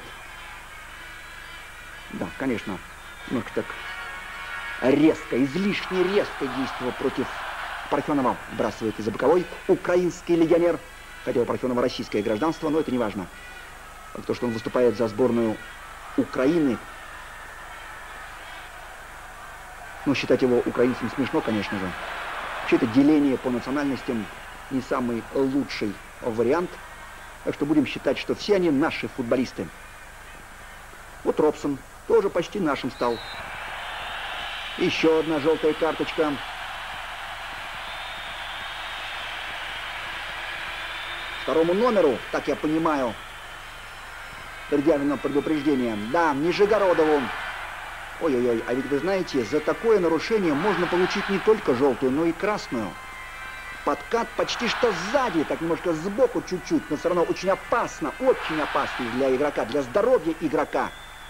Да, конечно, немножко так резко, излишне резко действовал против Парфенова. Бросает из-за боковой украинский легионер. Хотя у Парфенова российское гражданство, но это не важно. То, что он выступает за сборную Украины, ну, считать его украинцем смешно, конечно же. Вообще, это деление по национальностям не самый лучший вариант. Так что будем считать, что все они наши футболисты. Вот Робсон тоже почти нашим стал. Еще одна желтая карточка. Второму номеру, так я понимаю, предъявлено предупреждение. Да, Нижегородову. Ой-ой-ой, а ведь вы знаете, за такое нарушение можно получить не только желтую, но и красную. Подкат почти что сзади, так немножко сбоку чуть-чуть, но все равно очень опасно, очень опасно для игрока, для здоровья игрока.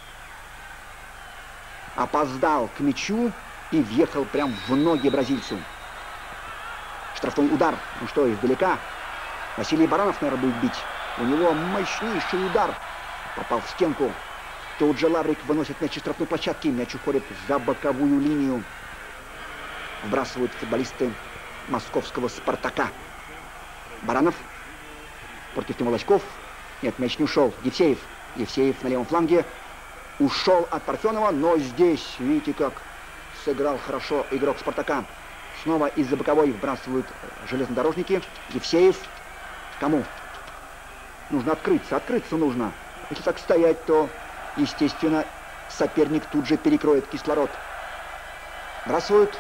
Опоздал к мячу и въехал прям в ноги бразильцу. Штрафной удар, ну что, издалека. Василий Баранов, наверное, будет бить. У него мощнейший удар. Попал в стенку. Тут же Лаврик выносит мяч из штрафной площадки. Мяч уходит за боковую линию. Вбрасывают футболисты московского «Спартака». Баранов. Против него Лоськов. Нет, мяч не ушел. Евсеев. Евсеев на левом фланге. Ушел от Парфенова, но здесь, видите, как сыграл хорошо игрок «Спартака». Снова из-за боковой вбрасывают железнодорожники. Евсеев. Кому? Нужно открыться. Открыться нужно. Если так стоять, то, естественно, соперник тут же перекроет кислород. Бросают.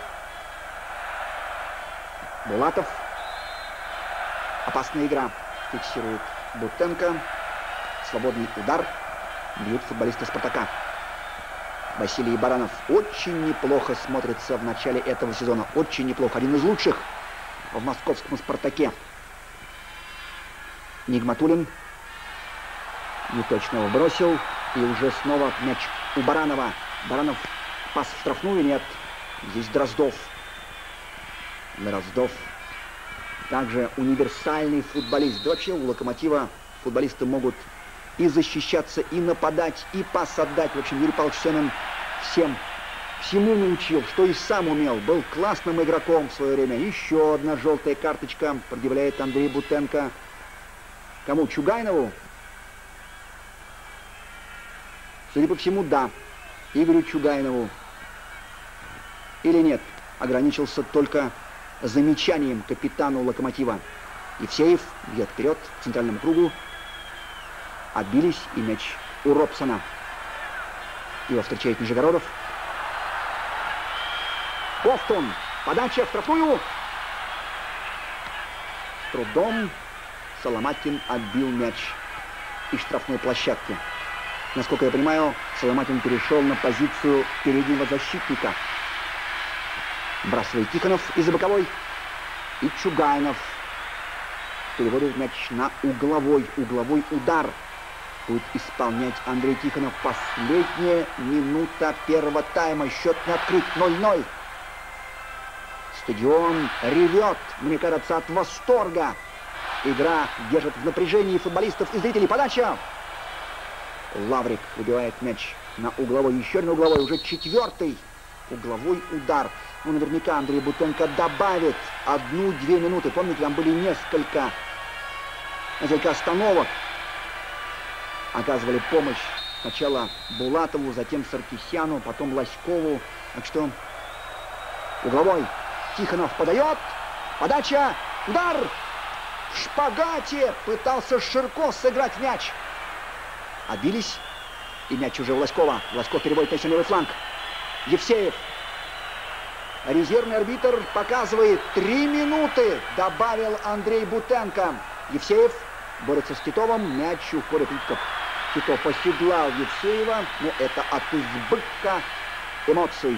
Булатов. Опасная игра. Фиксирует Бутенко. Свободный удар. Бьют футболисты «Спартака». Василий Баранов очень неплохо смотрится в начале этого сезона. Очень неплохо. Один из лучших в московском «Спартаке». Нигматуллин неточного бросил. И уже снова мяч у Баранова. Баранов пас в штрафную. Нет. Здесь Дроздов. Дроздов. Также универсальный футболист. Да вообще у «Локомотива» футболисты могут и защищаться, и нападать, и пас отдать. В общем, Юрий Павлович Семин всем, всему научил, что и сам умел. Был классным игроком в свое время. Еще одна желтая карточка предъявляет Андрей Бутенко. Кому? Чугайнову? Судя по всему, да. Игорю Чугайнову. Или нет? Ограничился только замечанием капитану «Локомотива». Евсеев бьет вперед к центральному кругу. Отбились, и мяч у Робсона. Его встречает Нижегородов. Ковтун. Подача в штрафную. С трудом Соломатин отбил мяч из штрафной площадки. Насколько я понимаю, Соломатин перешел на позицию переднего защитника. Бросает Тихонов из-за боковой. И Чугайнов переводит мяч на угловой. Угловой удар будет исполнять Андрей Тихонов. Последняя минута первого тайма. Счет не открыт. ноль-ноль. Стадион ревет, мне кажется, от восторга. Игра держит в напряжении футболистов и зрителей. Подача. Лаврик выбивает мяч на угловой. Еще один угловой, уже четвертый угловой удар. Ну, наверняка Андрей Бутенко добавит одну-две минуты. Помните, там были несколько, несколько остановок. Оказывали помощь сначала Булатову, затем Саркисяну, потом Лоськову. Так что угловой. Тихонов подает. Подача. Удар. В шпагате пытался Ширков сыграть мяч. Отбились. И мяч уже у Лоськова. Лоськов переводит мяч на левый фланг. Евсеев. Резервный арбитр показывает три минуты. Добавил Андрей Бутенко. Евсеев борется с Титовым. Мяч уходит. Титов оседлал Евсеева. Но это от избытка эмоций.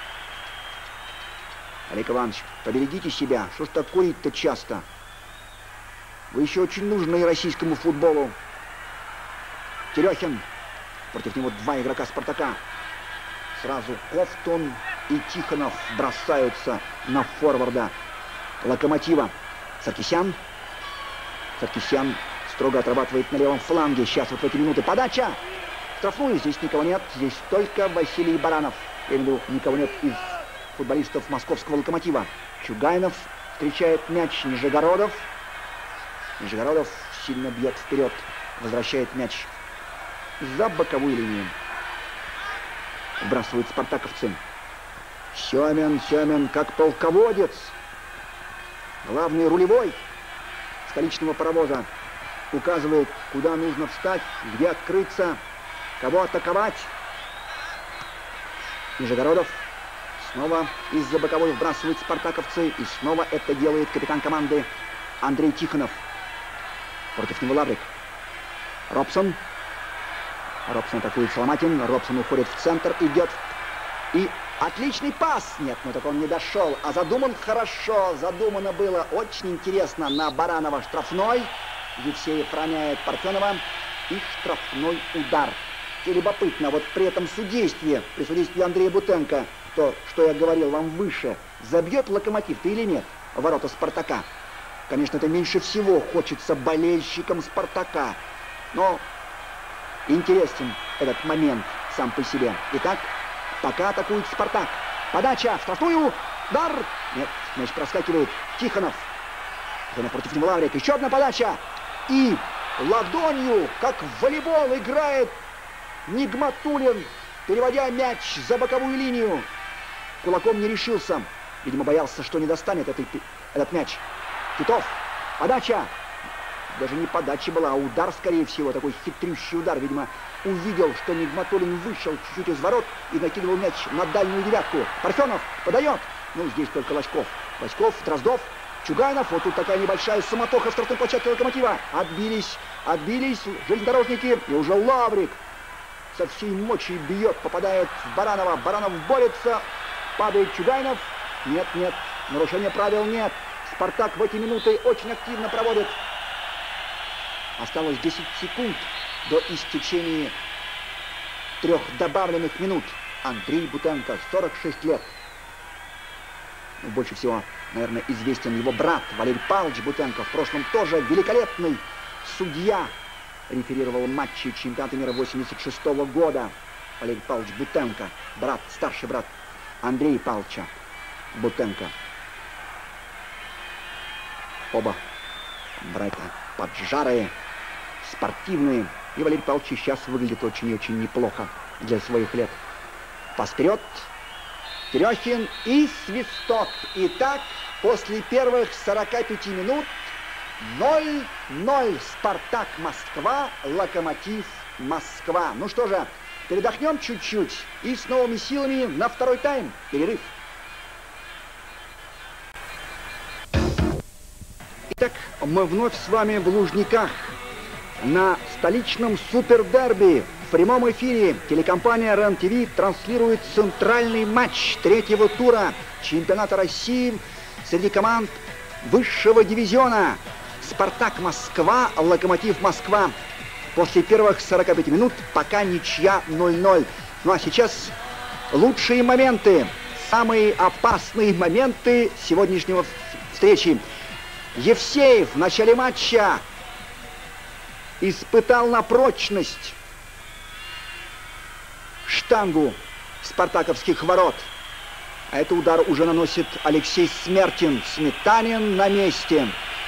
Олег Иванович, поберегите себя. Что ж так курить-то часто? Вы еще очень нужны российскому футболу. Терехин. Против него два игрока «Спартака». Сразу Ковтун и Тихонов бросаются на форварда «Локомотива». Саркисян. Саркисян строго отрабатывает на левом фланге. Сейчас вот в эти минуты подача. Штрафную. Здесь никого нет. Здесь только Василий Баранов. Я имею в виду, никого нет из футболистов московского «Локомотива». Чугайнов встречает мяч. Нижегородов. Нижегородов сильно бьет вперед. Возвращает мяч за боковую линию. Вбрасывают спартаковцы. Семин, Семин, как полководец. Главный рулевой столичного паровоза. Указывает, куда нужно встать, где открыться, кого атаковать. Нижегородов. Снова из-за боковой вбрасывают спартаковцы. И снова это делает капитан команды Андрей Тихонов. Против него Лаврик. Робсон. Робсон атакует Соломатин. Робсон уходит в центр. Идет. И отличный пас. Нет, ну так он не дошел. А задуман хорошо. Задумано было очень интересно на Баранова. Штрафной. Евсеев роняет Парфенова. И штрафной удар. И любопытно, вот при этом судействе, при судействе Андрея Бутенко, то, что я говорил вам выше, забьет Локомотив-то или нет в ворота Спартака? Конечно, это меньше всего хочется болельщикам Спартака. Но интересен этот момент сам по себе. Итак, пока атакует Спартак. Подача в штрафную. Удар. Нет, мяч проскакивает. Тихонов. Тихонов против него Лаврик. Еще одна подача. И ладонью, как в волейбол, играет Нигматуллин, переводя мяч за боковую линию. Кулаком не решился. Видимо, боялся, что не достанет этот, этот мяч. Титов. Подача. Даже не подача была, а удар, скорее всего. Такой хитрющий удар. Видимо, увидел, что Нигматуллин вышел чуть-чуть из ворот и накидывал мяч на дальнюю девятку. Парфенов подает. Ну, здесь только Лоськов. Лоськов, Дроздов, Чугайнов. Вот тут такая небольшая суматоха в штрафной площадке Локомотива. Отбились, отбились железнодорожники. И уже Лаврик со всей мочи бьет, попадает в Баранова. Баранов борется. Падает Чугайнов. Нет, нет, нарушения правил нет. Спартак в эти минуты очень активно проводит. Осталось десять секунд до истечения трех добавленных минут. Андрей Бутенко, сорок шесть лет. Ну, больше всего, наверное, известен его брат Валерий Павлович Бутенко. В прошлом тоже великолепный судья. Реферировал матчи чемпионата мира восемьдесят шестого года. Валерий Павлович Бутенко, брат, старший брат Андрея Павловича Бутенко. Оба братья поджарые. спортивные. И Валерий Павлович сейчас выглядит очень и очень неплохо для своих лет. Пас вперед. Терехин и свисток. Итак, после первых сорока пяти минут ноль ноль. Спартак Москва, Локомотив Москва. Ну что же, передохнем чуть-чуть и с новыми силами на второй тайм. Перерыв. Итак, мы вновь с вами в Лужниках на столичном супердерби. В прямом эфире телекомпания РЕН-ТВ транслирует центральный матч третьего тура чемпионата России среди команд высшего дивизиона. Спартак Москва, Локомотив Москва. После первых сорока пяти минут пока ничья ноль ноль. Ну а сейчас лучшие моменты, самые опасные моменты сегодняшнего встречи. Евсеев в начале матча испытал на прочность штангу спартаковских ворот. А это удар уже наносит Алексей Смертин. Сметанин на месте.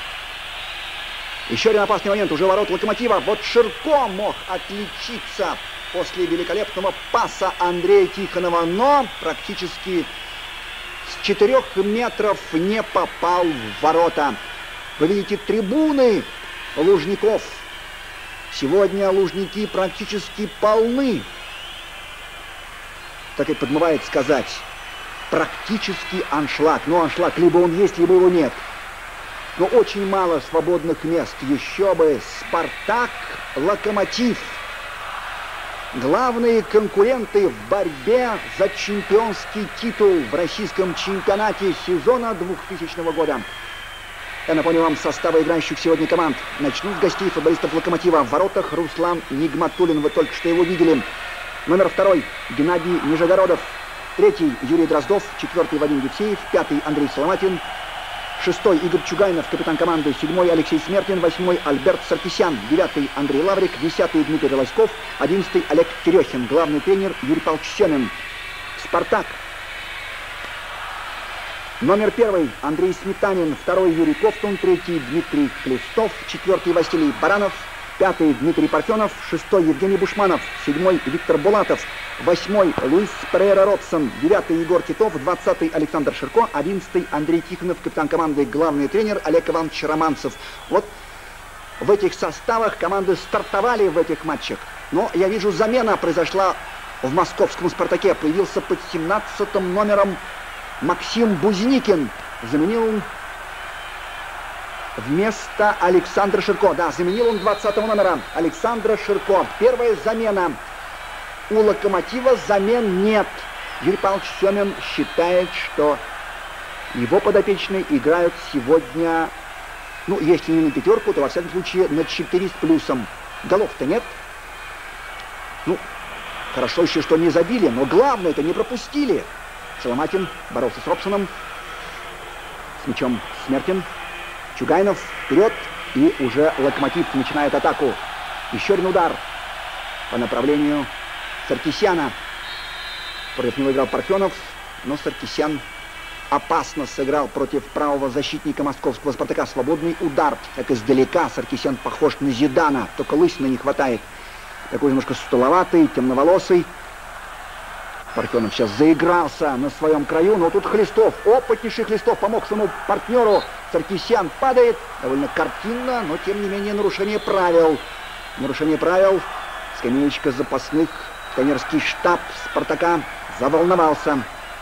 Еще один опасный момент. Уже ворот Локомотива. Вот Ширко мог отличиться после великолепного паса Андрея Тихонова, но практически с четырех метров не попал в ворота. Вы видите трибуны Лужников. Сегодня Лужники практически полны. Так и подмывает сказать. Практически аншлаг. Но аншлаг либо он есть, либо его нет. Но очень мало свободных мест. Еще бы. Спартак, Локомотив. Главные конкуренты в борьбе за чемпионский титул в российском чемпионате сезона двухтысячного года. Я напомню вам составы играющих сегодня команд. Начну с гостей футболистов Локомотива. В воротах Руслан Нигматуллин. Вы только что его видели. Номер второй Геннадий Нижегородов. Третий Юрий Дроздов. Четвертый Вадим Евсеев. Пятый Андрей Соломатин. Шестой Игорь Чугайнов, капитан команды. Седьмой Алексей Смертин. Восьмой Альберт Саркисян. Девятый Андрей Лаврик. Десятый Дмитрий Лоськов. Одиннадцатый Олег Терехин. Главный тренер Юрий Павлович Семин. Спартак. Номер первый Андрей Сметанин. Второй Юрий Ковтун. Третий Дмитрий Клестов. Четвертый Василий Баранов. Пятый Дмитрий Парфенов. Шестой Евгений Бушманов. Седьмой Виктор Булатов. Восьмой Луис Перейра Робсон. Девятый Егор Титов. Двадцатый Александр Ширко. Одиннадцатый Андрей Тихонов, капитан команды, главный тренер Олег Иванович Романцев. Вот в этих составах команды стартовали в этих матчах. Но я вижу, замена произошла в московском «Спартаке». Появился под семнадцатым номером Максим Бузникин. Заменил вместо Александра Ширко. Да, заменил он двадцатого номера Александра Ширко. Первая замена. У Локомотива замен нет. Юрий Павлович Семин считает, что его подопечные играют сегодня, ну, если не на пятерку, то во всяком случае на четыре с плюсом. Голов-то нет. Ну, хорошо еще, что не забили, но главное, это не пропустили. Соломатин боролся с Робсоном. С мячом Смертин. Чугайнов вперед. И уже Локомотив начинает атаку. Еще один удар по направлению Саркисяна. Против него играл Парфенов, но Саркисян опасно сыграл против правого защитника московского «Спартака». Свободный удар. Так издалека Саркисян похож на Зидана, только лысины не хватает. Такой немножко стуловатый, темноволосый. Парфенов сейчас заигрался на своем краю, но тут Хлестов, опытнейший Хлестов, помог своему партнеру. Саркисян падает, довольно картинно, но тем не менее нарушение правил. Нарушение правил. Скамеечка запасных. Тренерский штаб «Спартака» заволновался.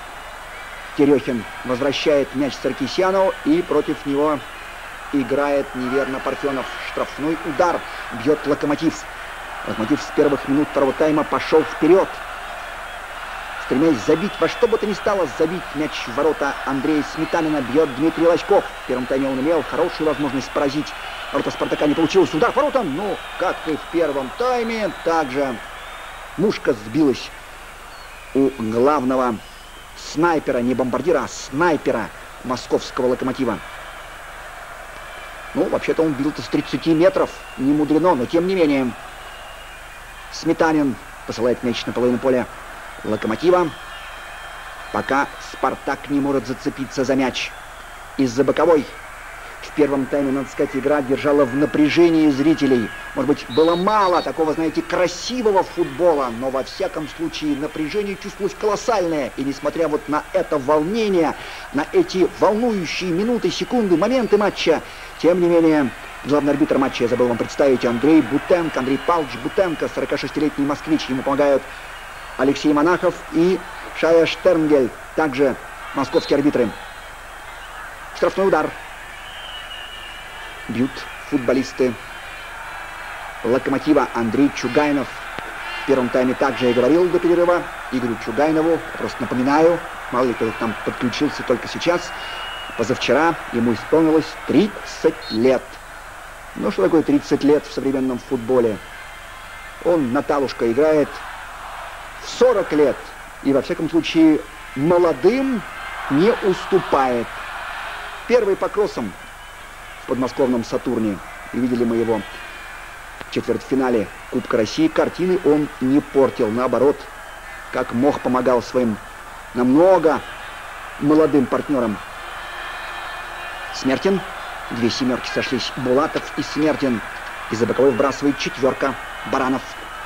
Терехин возвращает мяч Саркисяну, и против него играет неверно Парфенов. Штрафной удар бьет Локомотив. Локомотив с первых минут второго тайма пошел вперед, стремясь забить во что бы то ни стало, забить мяч в ворота Андрея Сметанина. Бьет Дмитрий Лоськов. В первом тайме он имел хорошую возможность поразить ворота «Спартака». Не получилось. Удар по воротам. Ну, как и в первом тайме, также мушка сбилась у главного снайпера, не бомбардира, а снайпера московского «Локомотива». Ну, вообще-то он бил-то с тридцати метров, не мудрено, но тем не менее. Сметанин посылает мяч на половину поля «Локомотива». Пока «Спартак» не может зацепиться за мяч. Из-за боковой В первом тайме, надо сказать, игра держала в напряжении зрителей. Может быть, было мало такого, знаете, красивого футбола, но во всяком случае напряжение чувствовалось колоссальное. И несмотря вот на это волнение, на эти волнующие минуты, секунды, моменты матча, тем не менее, главный арбитр матча, я забыл вам представить, Андрей Бутенко, Андрей Павлович Бутенко, сорокашестилетний москвич. Ему помогают Алексей Монахов и Шая Штернгель, также московские арбитры. Штрафной удар. Бьют футболисты Локомотива. Андрей Чугайнов. В первом тайме также я говорил до перерыва. Игорю Чугайнову, просто напоминаю, мало ли кто к нам подключился только сейчас. Позавчера ему исполнилось тридцать лет. Ну что такое тридцать лет в современном футболе? Он, Наталушка, играет в сорок лет. И во всяком случае молодым не уступает. Первый по кроссам в подмосковном «Сатурне». И видели мы его в четвертьфинале Кубка России. Картины он не портил. Наоборот, как мог, помогал своим намного молодым партнерам. Смертин. Две семерки сошлись. Булатов и Смертин. Из-за боковой вбрасывает четверка. Баранов.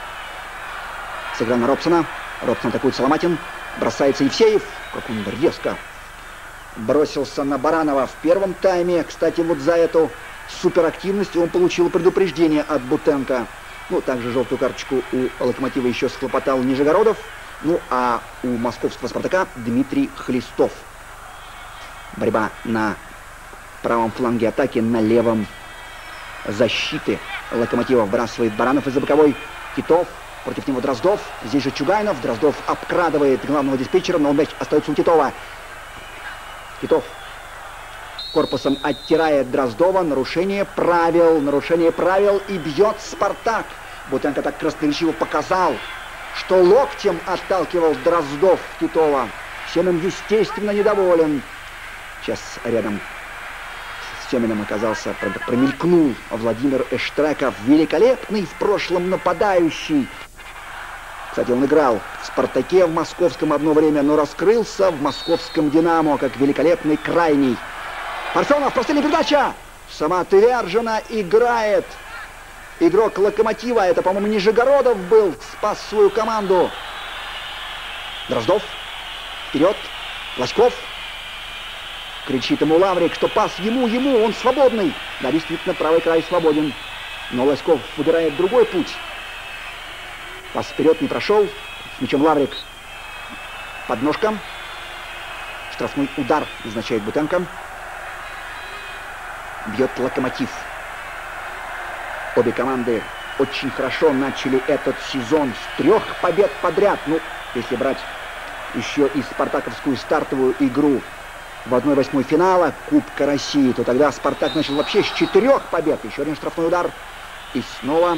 Сыграл на Робсона. Робсон атакует Соломатин. Бросается Евсеев. Как он резко бросился на Баранова в первом тайме. Кстати, вот за эту суперактивность он получил предупреждение от Бутенко. Ну, также желтую карточку у Локомотива еще схлопотал Нижегородов. Ну, а у московского «Спартака» Дмитрий Хлистов. Борьба на правом фланге атаки, на левом защиты Локомотива. Вбрасывает Баранов из-за боковой. Титов. Против него Дроздов. Здесь же Чугайнов. Дроздов обкрадывает главного диспетчера, но мяч остается у Титова. Титов корпусом оттирает Дроздова. Нарушение правил. Нарушение правил. И бьет «Спартак». Бутенко так красноречиво показал, что локтем отталкивал Дроздов Титова. Всем им, естественно, недоволен. Сейчас рядом с Семиным оказался, промелькнул Владимир Эштреков. Великолепный в прошлом нападающий. Кстати, он играл в «Спартаке» в московском одно время, но раскрылся в московском «Динамо» как великолепный крайний. Парфенов, простая передача! Сама Твержина играет. Игрок «Локомотива», это, по-моему, Нижегородов был, спас свою команду. Дроздов. Вперед. Лоськов. Кричит ему Лаврик, что пас ему, ему, он свободный. Да, действительно, правый край свободен. Но Лоськов выбирает другой путь. Пас вперед не прошел. С мячом Лаврик. Подножка. Штрафной удар назначает Бутенко. Бьет Локомотив. Обе команды очень хорошо начали этот сезон с трех побед подряд. Ну, если брать еще и спартаковскую стартовую игру в одной восьмой финала Кубка России, то тогда «Спартак» начал вообще с четырех побед. Еще один штрафной удар. И снова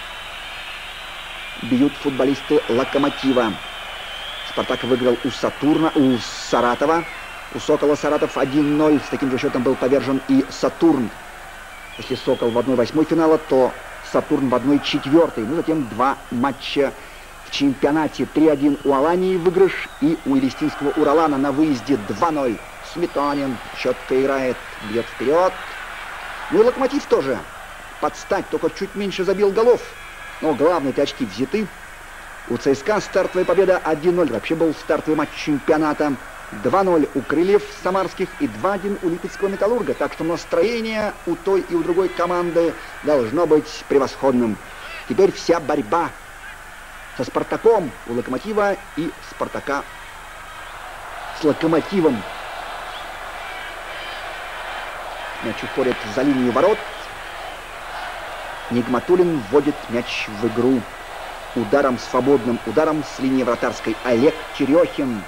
бьют футболисты «Локомотива». «Спартак» выиграл у «Сатурна», у «Саратова». У «Сокола» Саратов один ноль. С таким же счетом был повержен и «Сатурн». Если «Сокол» в одной восьмой финала, то «Сатурн» в одной четвертой. Ну, затем два матча в чемпионате. три один у «Алании» выигрыш и у Элистинского «Уралана» на выезде два ноль. Сметанин четко играет, бьет вперед. Ну и «Локомотив» тоже подстать, только чуть меньше забил голов. Но главные-то очки взяты. У ЦСКА стартовая победа один ноль. Вообще был стартовый матч чемпионата. два ноль у Крыльев Самарских и два один у Липецкого Металлурга. Так что настроение у той и у другой команды должно быть превосходным. Теперь вся борьба со «Спартаком» у «Локомотива» и «Спартака» с «Локомотивом». Мяч уходит за линию ворот. Нигматуллин вводит мяч в игру. Ударом свободным, ударом с линии вратарской Олег Терехин.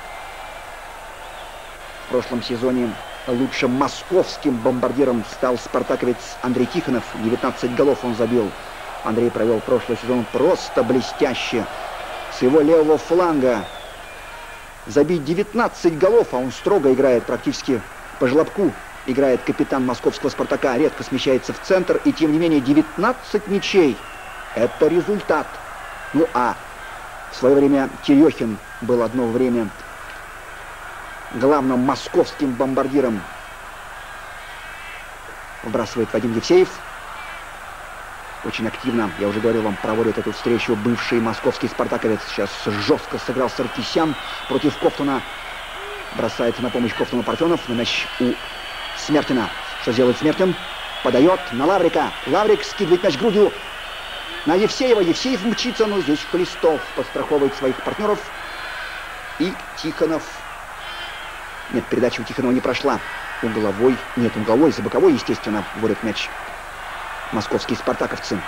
В прошлом сезоне лучшим московским бомбардиром стал спартаковец Андрей Тихонов. девятнадцать голов он забил. Андрей провел прошлый сезон просто блестяще. С его левого фланга забить девятнадцать голов, а он строго играет практически по желобку. Играет капитан московского «Спартака», редко смещается в центр, и тем не менее девятнадцать мячей. Это результат. Ну а в свое время Терехин был одно время главным московским бомбардиром. Вбрасывает Вадим Евсеев. Очень активно, я уже говорил вам, проводит эту встречу бывший московский спартаковец. Сейчас жестко сыграл Саркисян против Ковтуна. Бросается на помощь Ковтуну Парфенов. На мяч у Смертина. Что сделает Смертин? Подает на Лаврика. Лаврик скидывает мяч грудью на Евсеева. Евсеев мчится, но здесь Хлистов подстраховывает своих партнеров. И Тихонов... Нет, передача у Тихонова не прошла. Угловой, нет, угловой, за боковой, естественно, вводит мяч московские спартаковцы.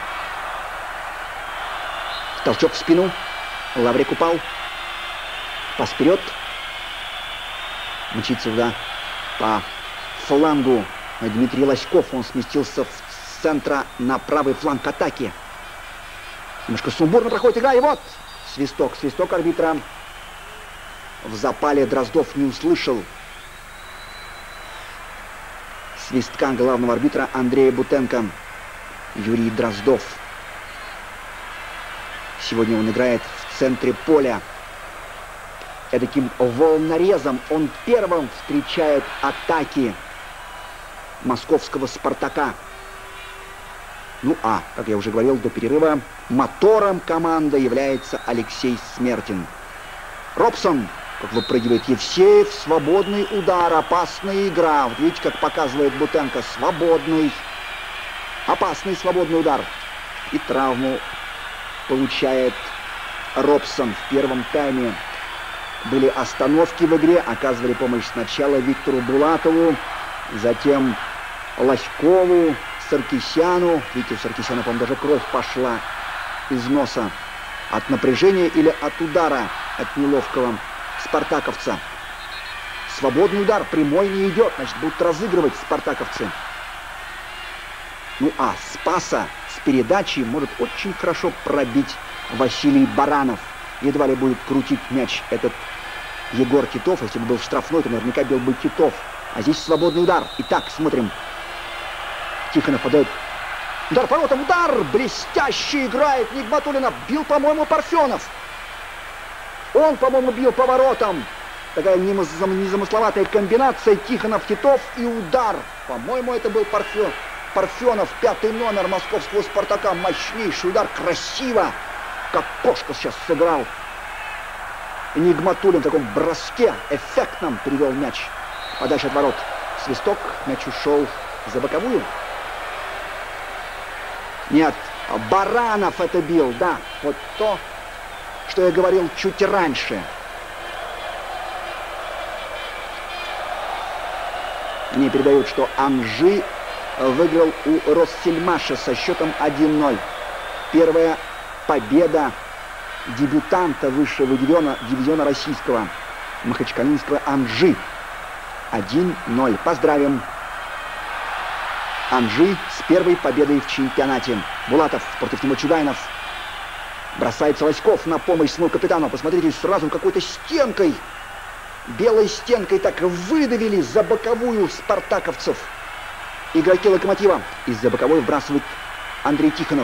Толчок в спину. Лаврик упал. Пас вперед. Мчится туда по флангу Дмитрий Лоськов. Он сместился с центра на правый фланг атаки. Немножко сумбурно проходит игра. И вот свисток, свисток арбитра. В запале Дроздов не услышал свистка главного арбитра Андрея Бутенко. Юрий Дроздов. Сегодня он играет в центре поля. Эдаким волнорезом он первым встречает атаки московского «Спартака». Ну а, как я уже говорил до перерыва, мотором команды является Алексей Смертин. Робсон, как выпрыгивает Евсеев, свободный удар, опасная игра. Вот видите, как показывает Бутенко, свободный, опасный свободный удар. И травму получает Робсон в первом тайме. Были остановки в игре, оказывали помощь сначала Виктору Булатову, затем Лоськову, Саркисяну. Видите, у Саркисяна, по-моему, даже кровь пошла из носа от напряжения или от удара, от неловкого спартаковца. Свободный удар, прямой не идет, значит, будут разыгрывать спартаковцы. Ну а с паса, с передачи может очень хорошо пробить Василий Баранов. Едва ли будет крутить мяч этот Егор Титов. Если бы был штрафной, то наверняка бил бы Титов. А здесь свободный удар. Итак, смотрим. Тихонов подает. Удар поворотом, удар! Блестяще играет Нигматуллина. Бил, по-моему, Парфенов. Он, по-моему, бил поворотом. Такая незамысловатая комбинация. Тихонов, Титов и удар. По-моему, это был Парфенов. Парфенов, пятый номер московского «Спартака». Мощнейший удар, красиво. Как кошка сейчас сыграл. Нигматуллин в таком броске эффектном перевел мяч подальше от ворот. Свисток, мяч ушел за боковую. Нет, Баранов это бил, да. Вот то, что я говорил чуть раньше. Мне передают, что Анжи выиграл у Россельмаша со счетом один ноль. Первая победа дебютанта высшего дивизиона, дивизиона российского, махачкалинского Анжи. один ноль. Поздравим Анжи с первой победой в чемпионате. Булатов против него Чугайнов. Бросается Лоськов на помощь своему капитану. Посмотрите, сразу какой-то стенкой, белой стенкой так выдавили за боковую спартаковцев игроки Локомотива. Из-за боковой вбрасывает Андрей Тихонов.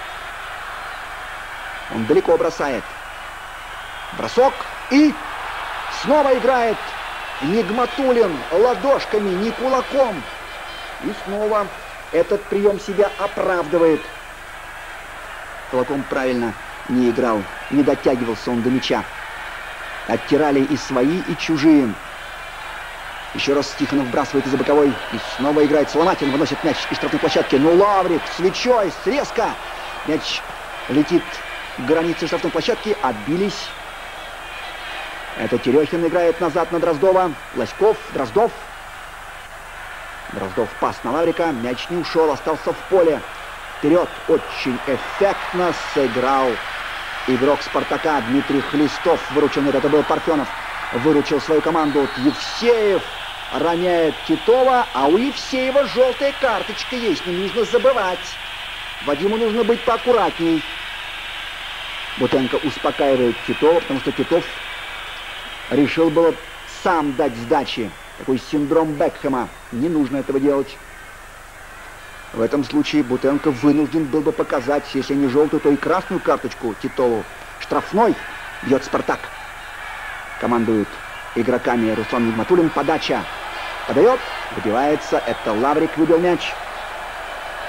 Он далеко бросает. Бросок. И снова играет Нигматуллин ладошками, не кулаком. И снова этот прием себя оправдывает. Кулаком правильно не играл. Не дотягивался он до мяча. Оттирали и свои, и чужие. Еще раз Тихонов вбрасывает из-за боковой. И снова играет Соломатин. Выносит мяч из штрафной площадки. Ну, Лаврик свечой, срезка. Мяч летит к границе штрафной площадки. Отбились. Это Терехин играет назад на Дроздова. Лоськов, Дроздов. Дроздов пас на Лаврика. Мяч не ушел, остался в поле. Вперед. Очень эффектно сыграл игрок «Спартака» Дмитрий Хлистов. Выручил, нет, это был Парфенов. Выручил свою команду. Вот Евсеев роняет Титова. А у Евсеева желтая карточка есть. Не нужно забывать. Вадиму нужно быть поаккуратней. Бутенко успокаивает Титова, потому что Титов решил было сам дать сдачи. Такой синдром Бекхэма. Не нужно этого делать. В этом случае Бутенко вынужден был бы показать, если не желтую, то и красную карточку Титову. Штрафной бьет «Спартак». Командует игроками Руслан Нигматуллин. Подача. Подает. Выбивается. Это Лаврик выбил мяч.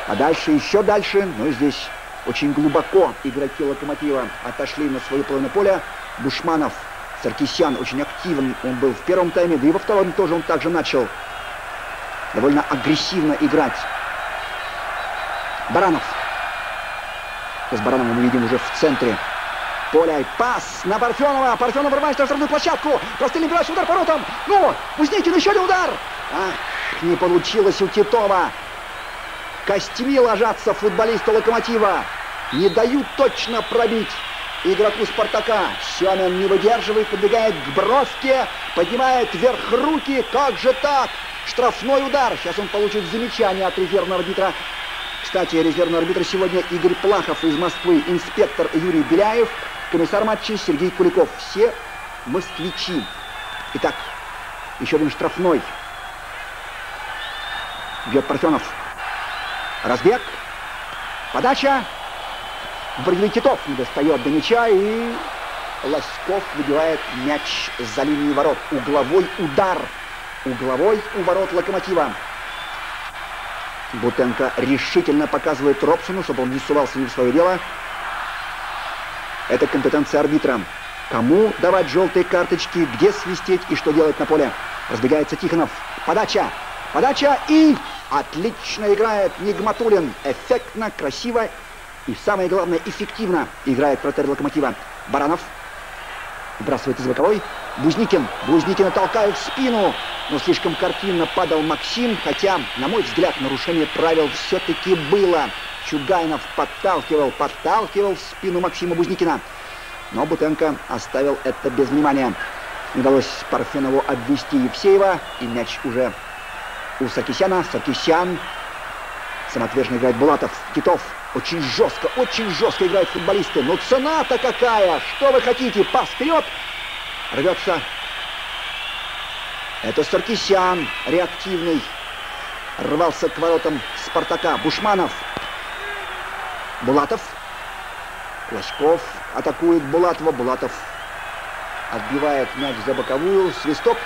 А дальше, еще дальше, но здесь очень глубоко игроки Локомотива отошли на свою половину поля. Бушманов, Саркисян очень активен он был в первом тайме, да и во втором тоже он также начал довольно агрессивно играть. Баранов. С Барановым мы видим уже в центре поля. И пас на Парфенова. Парфенов врывается на штрафную площадку. Простым играющий удар по воротам. Ну, Бузникин, еще один удар. Ах, не получилось у Титова. Костями ложатся футболисты Локомотива. Не дают точно пробить игроку Спартака. Семин не выдерживает, подбегает к бровке, поднимает вверх руки. Как же так? Штрафной удар. Сейчас он получит замечание от резервного арбитра. Кстати, резервный арбитр сегодня Игорь Плахов из Москвы, инспектор Юрий Беляев, комиссар матча Сергей Куликов. Все москвичи. Итак, еще один штрафной. Бьет Парфенов. Разбег. Подача. Борьбы Титов не достает до мяча, и Лоськов выбивает мяч за линию ворот. Угловой удар. Угловой у ворот Локомотива. Бутенко решительно показывает Робсону, чтобы он не сувался не в свое дело. Это компетенция арбитра. Кому давать желтые карточки, где свистеть и что делать на поле. Разбегается Тихонов. Подача. Подача и отлично играет Нигматуллин. Эффектно, красиво и, самое главное, эффективно играет вратарь Локомотива. Баранов выбрасывает из боковой. Бузникин. Бузникина толкают в спину. Но слишком картинно падал Максим. Хотя, на мой взгляд, нарушение правил все-таки было. Чугайнов подталкивал, подталкивал в спину Максима Бузникина. Но Бутенко оставил это без внимания. Не удалось Парфенову обвести Евсеева. И мяч уже у Саркисяна. Саркисян. Самоотверженно играет Булатов. Титов. Очень жестко, очень жестко играют футболисты. Но цена-то какая! Что вы хотите? Пас вперед! Рвется. Это Саркисян, реактивный. Рвался к воротам Спартака. Бушманов. Булатов. Лоськов атакует Булатова. Булатов отбивает мяч за боковую. Свисток.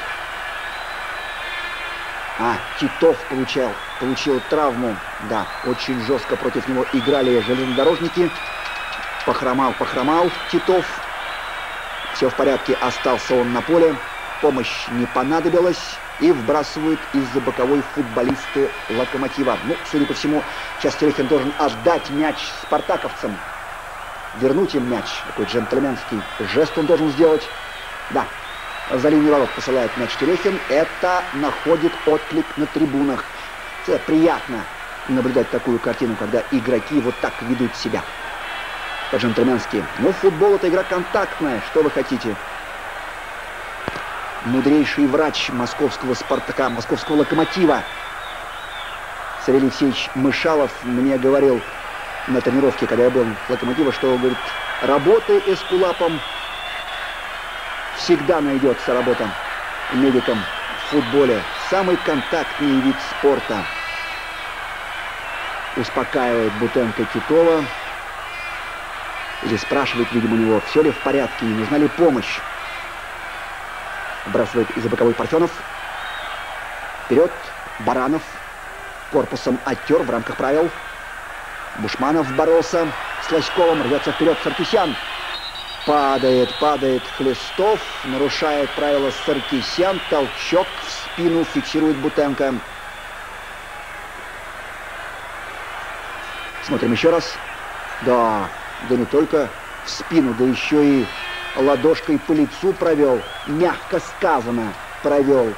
А, Титов получал, получил травму. Да, очень жестко против него играли железнодорожники. Похромал, похромал Титов. Все в порядке, остался он на поле. Помощь не понадобилась. И вбрасывают из-за боковой футболисты Локомотива. Ну, судя по всему, сейчас Терехин должен отдать мяч спартаковцам. Вернуть им мяч. Такой джентльменский жест он должен сделать. Да, за линию ворот посылает мяч Терехин. Это находит отклик на трибунах. Это приятно наблюдать такую картину, когда игроки вот так ведут себя. По-джентльменски. Но футбол — это игра контактная. Что вы хотите? Мудрейший врач московского Спартака, московского Локомотива Савелий Алексеевич Мышалов мне говорил на тренировке, когда я был в Локомотиве, что, говорит, работы эскулапом всегда найдется работа медикам в футболе. Самый контактный вид спорта. Успокаивает Бутенко Титова. Или спрашивает, видимо, у него, все ли в порядке, не нужна ли помощь. Бросает из-за боковой Парфенов. Вперед. Баранов. Корпусом оттер в рамках правил. Бушманов боролся с Лоськовым. Рвется вперед Саркисян. Падает, падает Хлестов. Нарушает правила Саркисян. Толчок в спину фиксирует Бутенко. Смотрим еще раз. Да, да не только в спину, да еще и ладошкой по лицу провел. Мягко сказано, провел.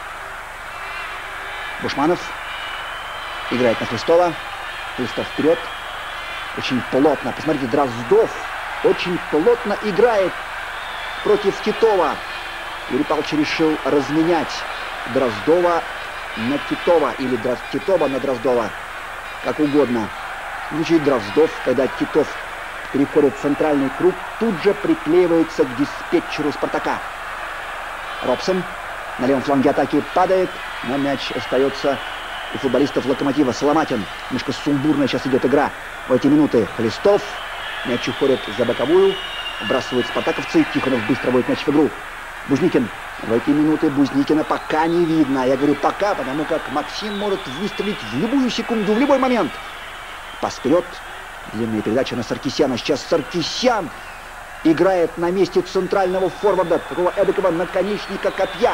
Бушманов играет на Хлестова. Хлестов вперед. Очень плотно. Посмотрите, Дроздов очень плотно играет против Титова. Юрий Павлович решил разменять Дроздова на Титова. Или Дроз... Титова на Дроздова. Как угодно. Звучит Дроздов, когда Титов переходит в центральный круг, тут же приклеивается к диспетчеру Спартака. Робсон на левом фланге атаки падает, но мяч остается у футболистов Локомотива. Соломатин. Немножко сумбурная сейчас идет игра в эти минуты. Хлестов. Мяч уходит за боковую. Вбрасывают спартаковцы. Тихонов быстро вводит мяч в игру. Бузникин. В эти минуты Бузникина пока не видно. Я говорю пока, потому как Максим может выстрелить в любую секунду, в любой момент. Пас вперед. Длинная передача на Саркисяна. Сейчас Саркисян играет на месте центрального форварда, такого эдакого наконечника копья.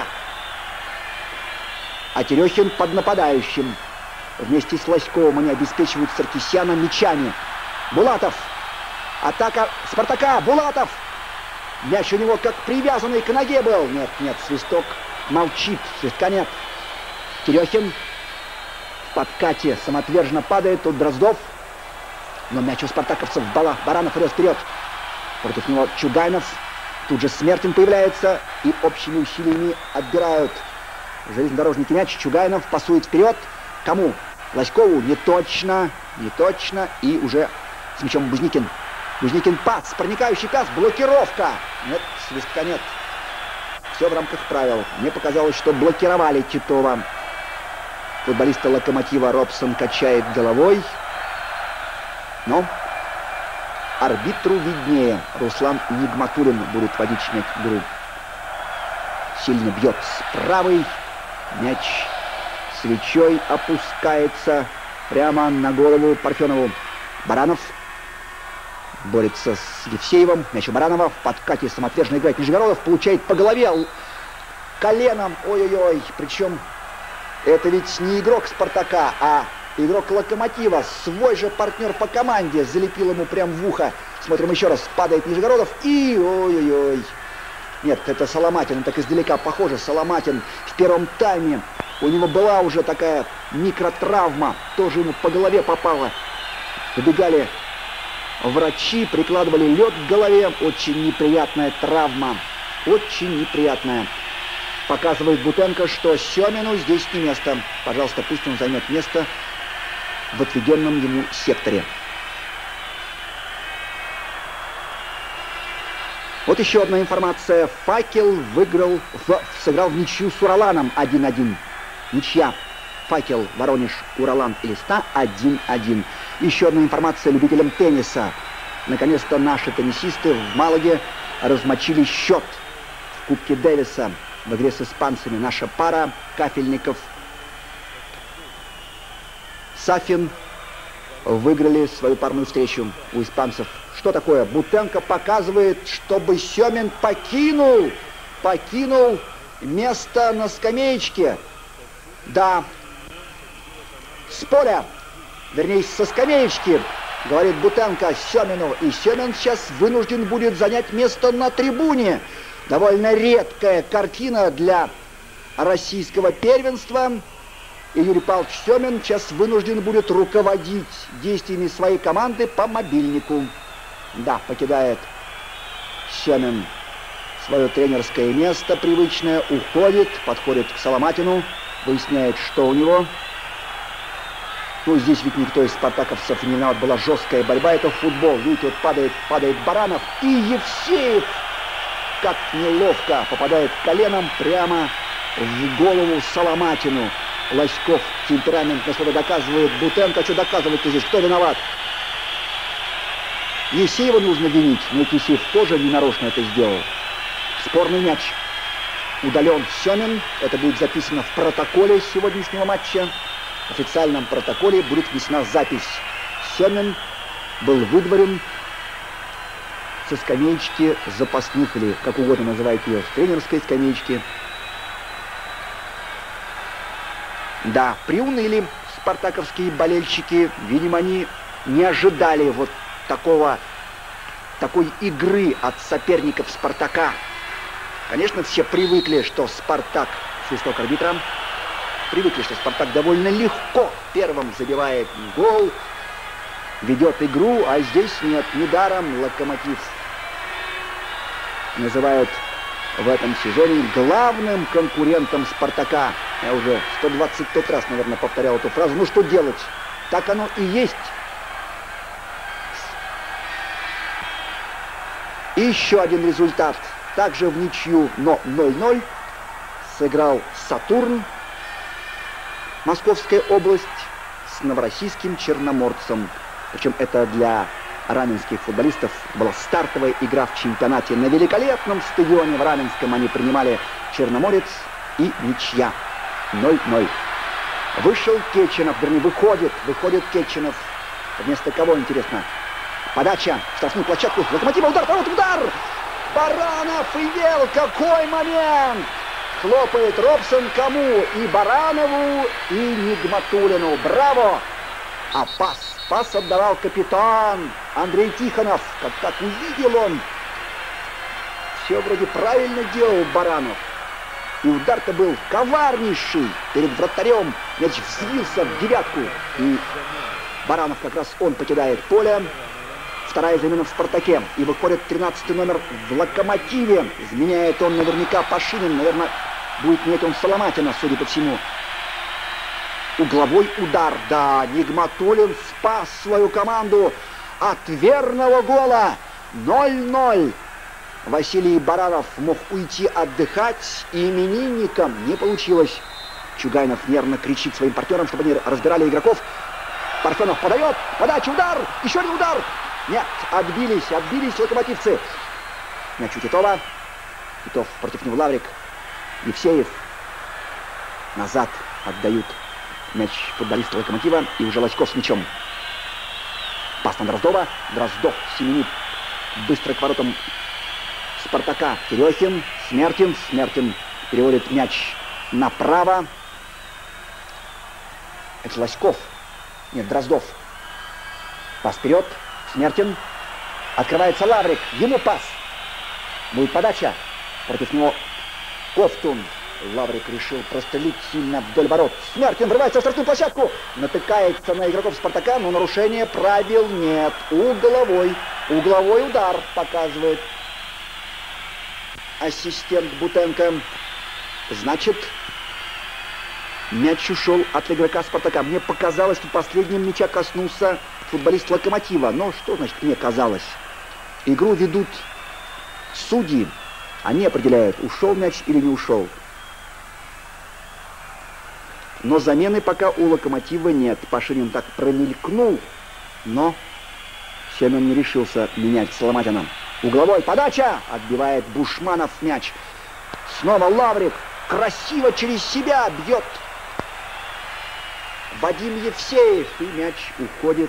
А Терехин под нападающим. Вместе с Лоськовым они обеспечивают Саркисяна мячами. Булатов. Атака Спартака. Булатов. Мяч у него как привязанный к ноге был. Нет, нет, свисток молчит. Свистка нет. Терехин в подкате самоотверженно падает. Тут Дроздов. Но мяч у спартаковцев. Бала. Баранов идет вперед. Против него Чугайнов. Тут же Смертин появляется. И общими усилиями отбирают железнодорожники мяч. Чугайнов пасует вперед. Кому? Лоськову? Не точно. Не точно. И уже с мячом Бузникин. Бузникин пас. Проникающий пас. Блокировка. Нет, свистка нет. Все в рамках правил. Мне показалось, что блокировали Титова. Футболиста Локомотива Робсон качает головой. Но арбитру виднее. Руслан Нигматуллин будет водить мяч в игру. Сильно бьет с правой. Мяч свечой опускается прямо на голову Парфенову. Баранов борется с Евсеевым. Мяч у Баранова. В подкате самоотверженно играет Нижегородов. Получает по голове коленом. Ой-ой-ой. Причем это ведь не игрок Спартака, а игрок Локомотива. Свой же партнер по команде залепил ему прям в ухо. Смотрим еще раз. Падает Нижегородов. И ой-ой-ой. Нет, это Соломатин. Он так издалека похоже. Соломатин в первом тайме. У него была уже такая микротравма. Тоже ему по голове попала. Побегали врачи, прикладывали лед к голове. Очень неприятная травма. Очень неприятная. Показывает Бутенко, что Семину здесь не место. Пожалуйста, пусть он займет место в отведенном ему секторе. Вот еще одна информация. Факел выиграл, в, сыграл в ничью с Ураланом один-один. Ничья. Факел, Воронеж, Уралан и Листа один-один. Еще одна информация любителям тенниса. Наконец-то наши теннисисты в Малаге размочили счет в Кубке Дэвиса в игре с испанцами. Наша пара Кафельников, Сафин выиграли свою парную встречу у испанцев. Что такое? Бутенко показывает, чтобы Семин покинул, покинул место на скамеечке. Да, с поля, вернее, со скамеечки, говорит Бутенко Семину. И Семин сейчас вынужден будет занять место на трибуне. Довольно редкая картина для российского первенства. И Юрий Павлович Семин сейчас вынужден будет руководить действиями своей команды по мобильнику. Да, покидает Семин свое тренерское место привычное, уходит, подходит к Соломатину, выясняет, что у него. Ну, здесь ведь никто из спартаковцев не виноват, была жесткая борьба, это футбол. Видите, вот падает, падает Баранов, и Евсеев, как неловко, попадает коленом прямо в голову Соломатину. Лоськов темпераментно что-то доказывает. Бутенко, что доказывает-то здесь? Кто виноват? Евсеева нужно винить, но Евсеев тоже ненарочно это сделал. Спорный мяч. Удален Семин. Это будет записано в протоколе сегодняшнего матча. В официальном протоколе будет внесена запись. Семин был выдворен со скамеечки запасных, или как угодно называют ее, с тренерской скамеечки. Да, приуныли спартаковские болельщики. Видимо, они не ожидали вот такого, такой игры от соперников Спартака. Конечно, все привыкли, что Спартак, свисток арбитра, привыкли, что Спартак довольно легко первым забивает гол, ведет игру, а здесь нет. Недаром Локомотив называют в этом сезоне главным конкурентом Спартака. Я уже сто двадцать пять раз, наверное, повторял эту фразу. Ну что делать? Так оно и есть. И еще один результат. Также в ничью, но ноль-ноль сыграл Сатурн, Московская область, с новороссийским Черноморцем. Причем это для раменских футболистов была стартовая игра в чемпионате. На великолепном стадионе в Раменском они принимали Черноморец, и ничья ноль-ноль. Вышел Кетченов, вернее, выходит, выходит Кетченов Вместо кого, интересно? Подача в штрафную площадку. Локомотива, удар, поворот, удар! Баранов и Вел, какой момент! Хлопает Робсон кому? И Баранову, и Нигматуллину. Браво! А пас, пас отдавал капитан Андрей Тихонов. Как так увидел он. Все вроде правильно делал Баранов. И удар-то был коварнейший. Перед вратарем мяч взвился в девятку. И Баранов как раз он покидает поле. Вторая замена в «Спартаке». И выходит тринадцатый номер в «Локомотиве». Изменяет он наверняка Пашинин. Наверное, будет менять он Соломатина, судя по всему. Угловой удар. Да, Нигматуллин спас свою команду от верного гола. ноль ноль. Василий Баранов мог уйти отдыхать, и именинникам не получилось. Чугайнов нервно кричит своим партнерам, чтобы они разбирали игроков. Парфенов подает, подача, удар, еще один удар. Нет, отбились, отбились локомотивцы. Мяч у Титова. Титов против него Лаврик. Евсеев. Назад отдают мяч футболисту Локомотива. И уже Лоськов с мячом. Пас на Дроздова. Дроздов семенит быстро к воротам Спартака. Терехин. Смертин. Смертин переводит мяч направо. Это Лоськов. Нет, Дроздов. Пас вперед. Смертин. Открывается Лаврик. Ему пас. Будет подача. Против него Ковтун. Лаврик решил прострелить сильно вдоль ворот. Смертин врывается в штрафную площадку. Натыкается на игроков Спартака, но нарушение правил нет. Угловой. Угловой удар показывает ассистент Бутенко. Значит, мяч ушел от игрока Спартака. Мне показалось, что последним мяча коснулся футболист Локомотива. Но что значит мне казалось? Игру ведут судьи. Они определяют, ушел мяч или не ушел. Но замены пока у Локомотива нет. Пашинин так промелькнул, но Семен не решился менять Соломатина. Угловой, подача! Отбивает Бушманов мяч. Снова Лаврик. Красиво через себя бьет Вадим Евсеев. И мяч уходит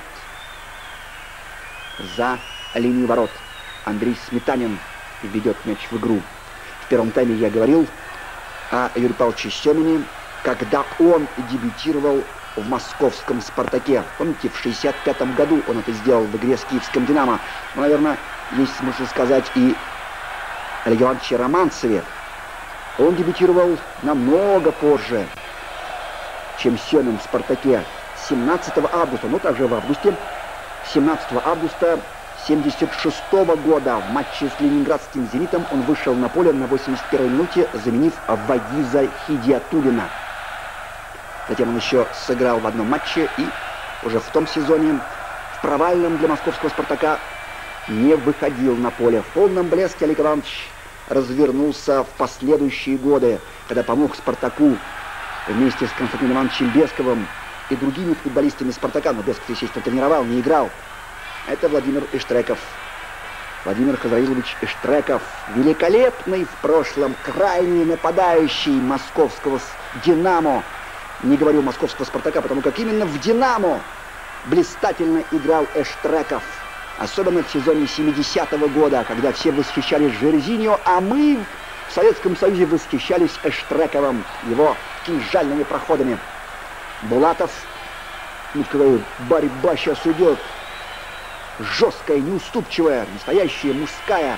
за линию ворот. Андрей Сметанин ведет мяч в игру. В первом тайме я говорил о Юрии Павловиче Семене, когда он дебютировал в московском «Спартаке». Помните, в шестьдесят пятом году он это сделал в игре с киевским «Динамо». Но, наверное, есть смысл сказать и Олеге Ивановиче Романцеве. Он дебютировал намного позже, чем Семен в «Спартаке». семнадцатого августа, ну также в августе, семнадцатого августа семьдесят шестого года в матче с ленинградским «Зенитом» он вышел на поле на восемьдесят первой минуте, заменив Вагиза Хидиатуллина. Затем он еще сыграл в одном матче и уже в том сезоне в провальном для московского «Спартака» не выходил на поле. В полном блеске Олег Иванович развернулся в последующие годы, когда помог «Спартаку» вместе с Константином Ивановичем Бесковым и другими футболистами «Спартака». Но Бесков, естественно, тренировал, не играл. Это Владимир Иштреков. Владимир Хазраилович Иштреков. Великолепный в прошлом, крайний нападающий московского «Динамо». Не говорю московского «Спартака», потому как именно в «Динамо» блистательно играл Иштреков. Особенно в сезоне семидесятого года, когда все восхищались Жерзиньо, а мы в Советском Союзе восхищались Эштрековым, его кинжальными проходами. Булатов, ну какая борьба сейчас идет, жесткая, неуступчивая, настоящая мужская.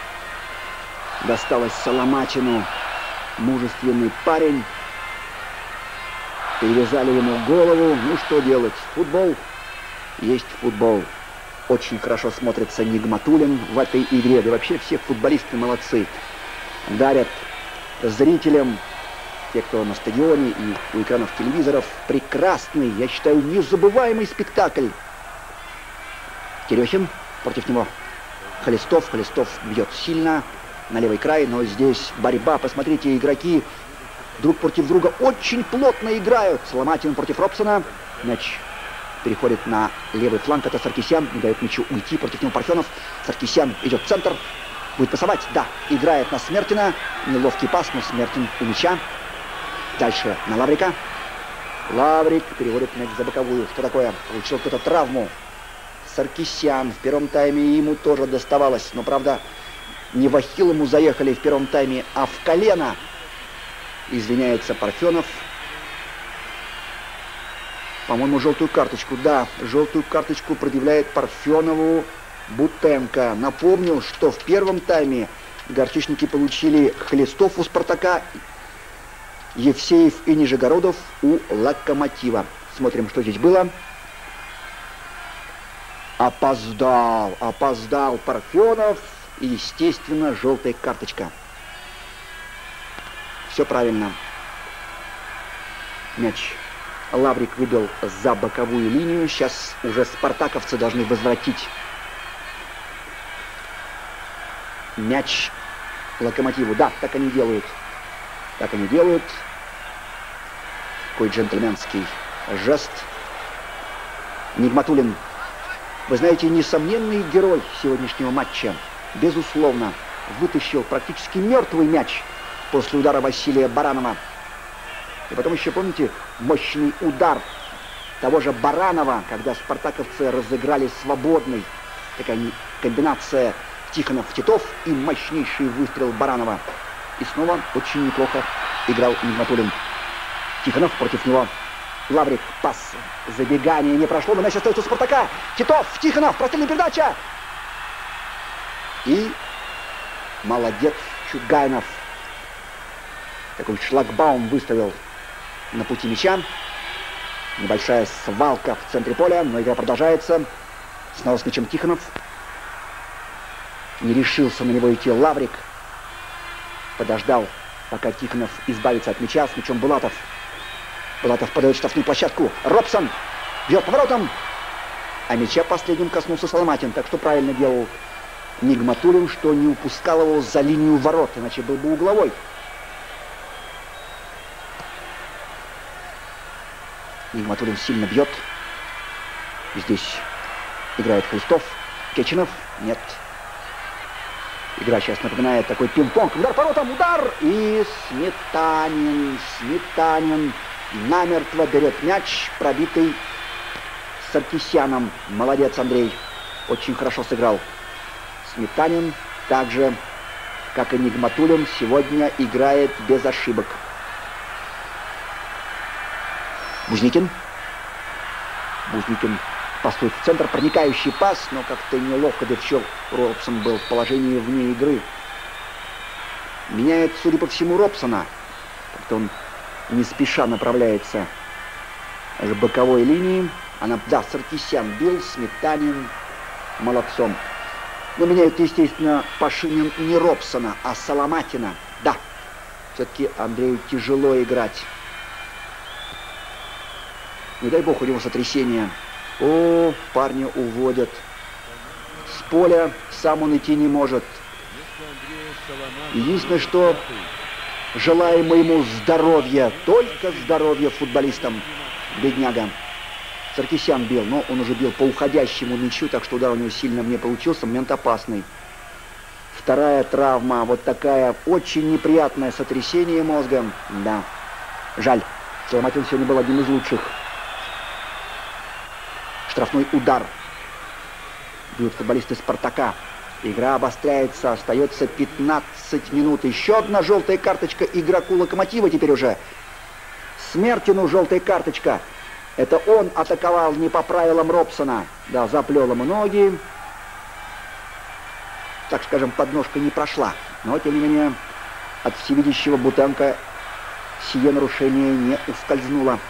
Досталось Соломатину, мужественный парень. Перевязали ему голову. Ну что делать? Футбол есть футбол. Очень хорошо смотрится Нигматуллин в этой игре. Да вообще все футболисты молодцы. Дарят зрителям, те, кто на стадионе и у экранов телевизоров, прекрасный, я считаю, незабываемый спектакль. Терехин, против него Холестов. Холестов бьет сильно на левый край, но здесь борьба. Посмотрите, игроки друг против друга очень плотно играют. Соломатин против Робсона. Мяч переходит на левый фланг. Это Саркисян. Не дает мячу уйти. Против него Парфенов. Саркисян идет в центр. Будет пасовать. Да, играет на Смертина. Неловкий пас, но Смертин у мяча. Дальше на Лаврика. Лаврик переводит мяч за боковую. Что такое? Получил кто-то травму. Саркисян. В первом тайме ему тоже доставалось. Но, правда, не в ахилл ему заехали в первом тайме, а в колено. Извиняется Парфенов. По-моему, желтую карточку. Да, желтую карточку предъявляет Парфенову Бутенко. Напомню, что в первом тайме горчичники получили Хлестов у «Спартака», Евсеев и Нижегородов у «Локомотива». Смотрим, что здесь было. Опоздал, опоздал Парфенов. И, естественно, желтая карточка. Все правильно. Мяч Лаврик выбил за боковую линию. Сейчас уже спартаковцы должны возвратить мяч Локомотиву. Да, так они делают. Так они делают. Какой джентльменский жест. Нигматуллин, вы знаете, несомненный герой сегодняшнего матча. Безусловно, вытащил практически мертвый мяч после удара Василия Баранова. И потом еще, помните, мощный удар того же Баранова, когда спартаковцы разыграли свободный. Такая комбинация Тихонов-Титов и мощнейший выстрел Баранова. И снова очень неплохо играл Нигматуллин. Тихонов против него. Лаврик, пас, забегание не прошло, но мяч остается у Спартака. Титов, Тихонов, прострельная передача. И молодец Чугайнов. Такой шлагбаум выставил на пути мяча. Небольшая свалка в центре поля, но игра продолжается. Снова с мячом Тихонов. Не решился на него идти Лаврик. Подождал, пока Тихонов избавится от мяча. С мячом Булатов. Булатов подает штрафную площадку. Робсон бьет поворотом. А мяча последним коснулся Соломатин. Так что правильно делал Нигматуллин, что не упускал его за линию ворот. Иначе был бы угловой. Нигматуллин сильно бьет. Здесь играет Хлыстов. Кеченов. Нет. Игра сейчас напоминает такой пинг-понг. Удар поворотом, удар! И Сметанин, Сметанин намертво берет мяч, пробитый Саркисяном. Молодец, Андрей. Очень хорошо сыграл. Сметанин, так же, как и Нигматуллин, сегодня играет без ошибок. Бузникин. Бузникин пасует в центр, проникающий пас, но как-то неловко Девчел. Робсон был в положении вне игры. Меняет, судя по всему, Робсона. Как-то он не спеша направляется к боковой линии. Она, да, Саркисян бил, Сметанин молодцом. Но меняют, естественно, Пашинин не Робсона, а Соломатина. Да, все-таки Андрею тяжело играть. Не дай бог у него сотрясение. О, парня уводят с поля, сам он идти не может. Единственное, что желаем ему здоровья, только здоровья футболистам. Бедняга. Саркисян бил, но он уже бил по уходящему мячу, так что удар у него сильно не получился, момент опасный. Вторая травма, вот такая, очень неприятное сотрясение мозга. Да, жаль, Соломатин сегодня был одним из лучших. Штрафной удар. Бьют футболисты Спартака. Игра обостряется. Остается пятнадцать минут. Еще одна желтая карточка игроку Локомотива теперь уже. Смертину желтая карточка. Это он атаковал не по правилам Робсона. Да, заплел ему ноги. Так скажем, подножка не прошла. Но, тем не менее, от всевидящего Бутенко сие нарушение не ускользнуло.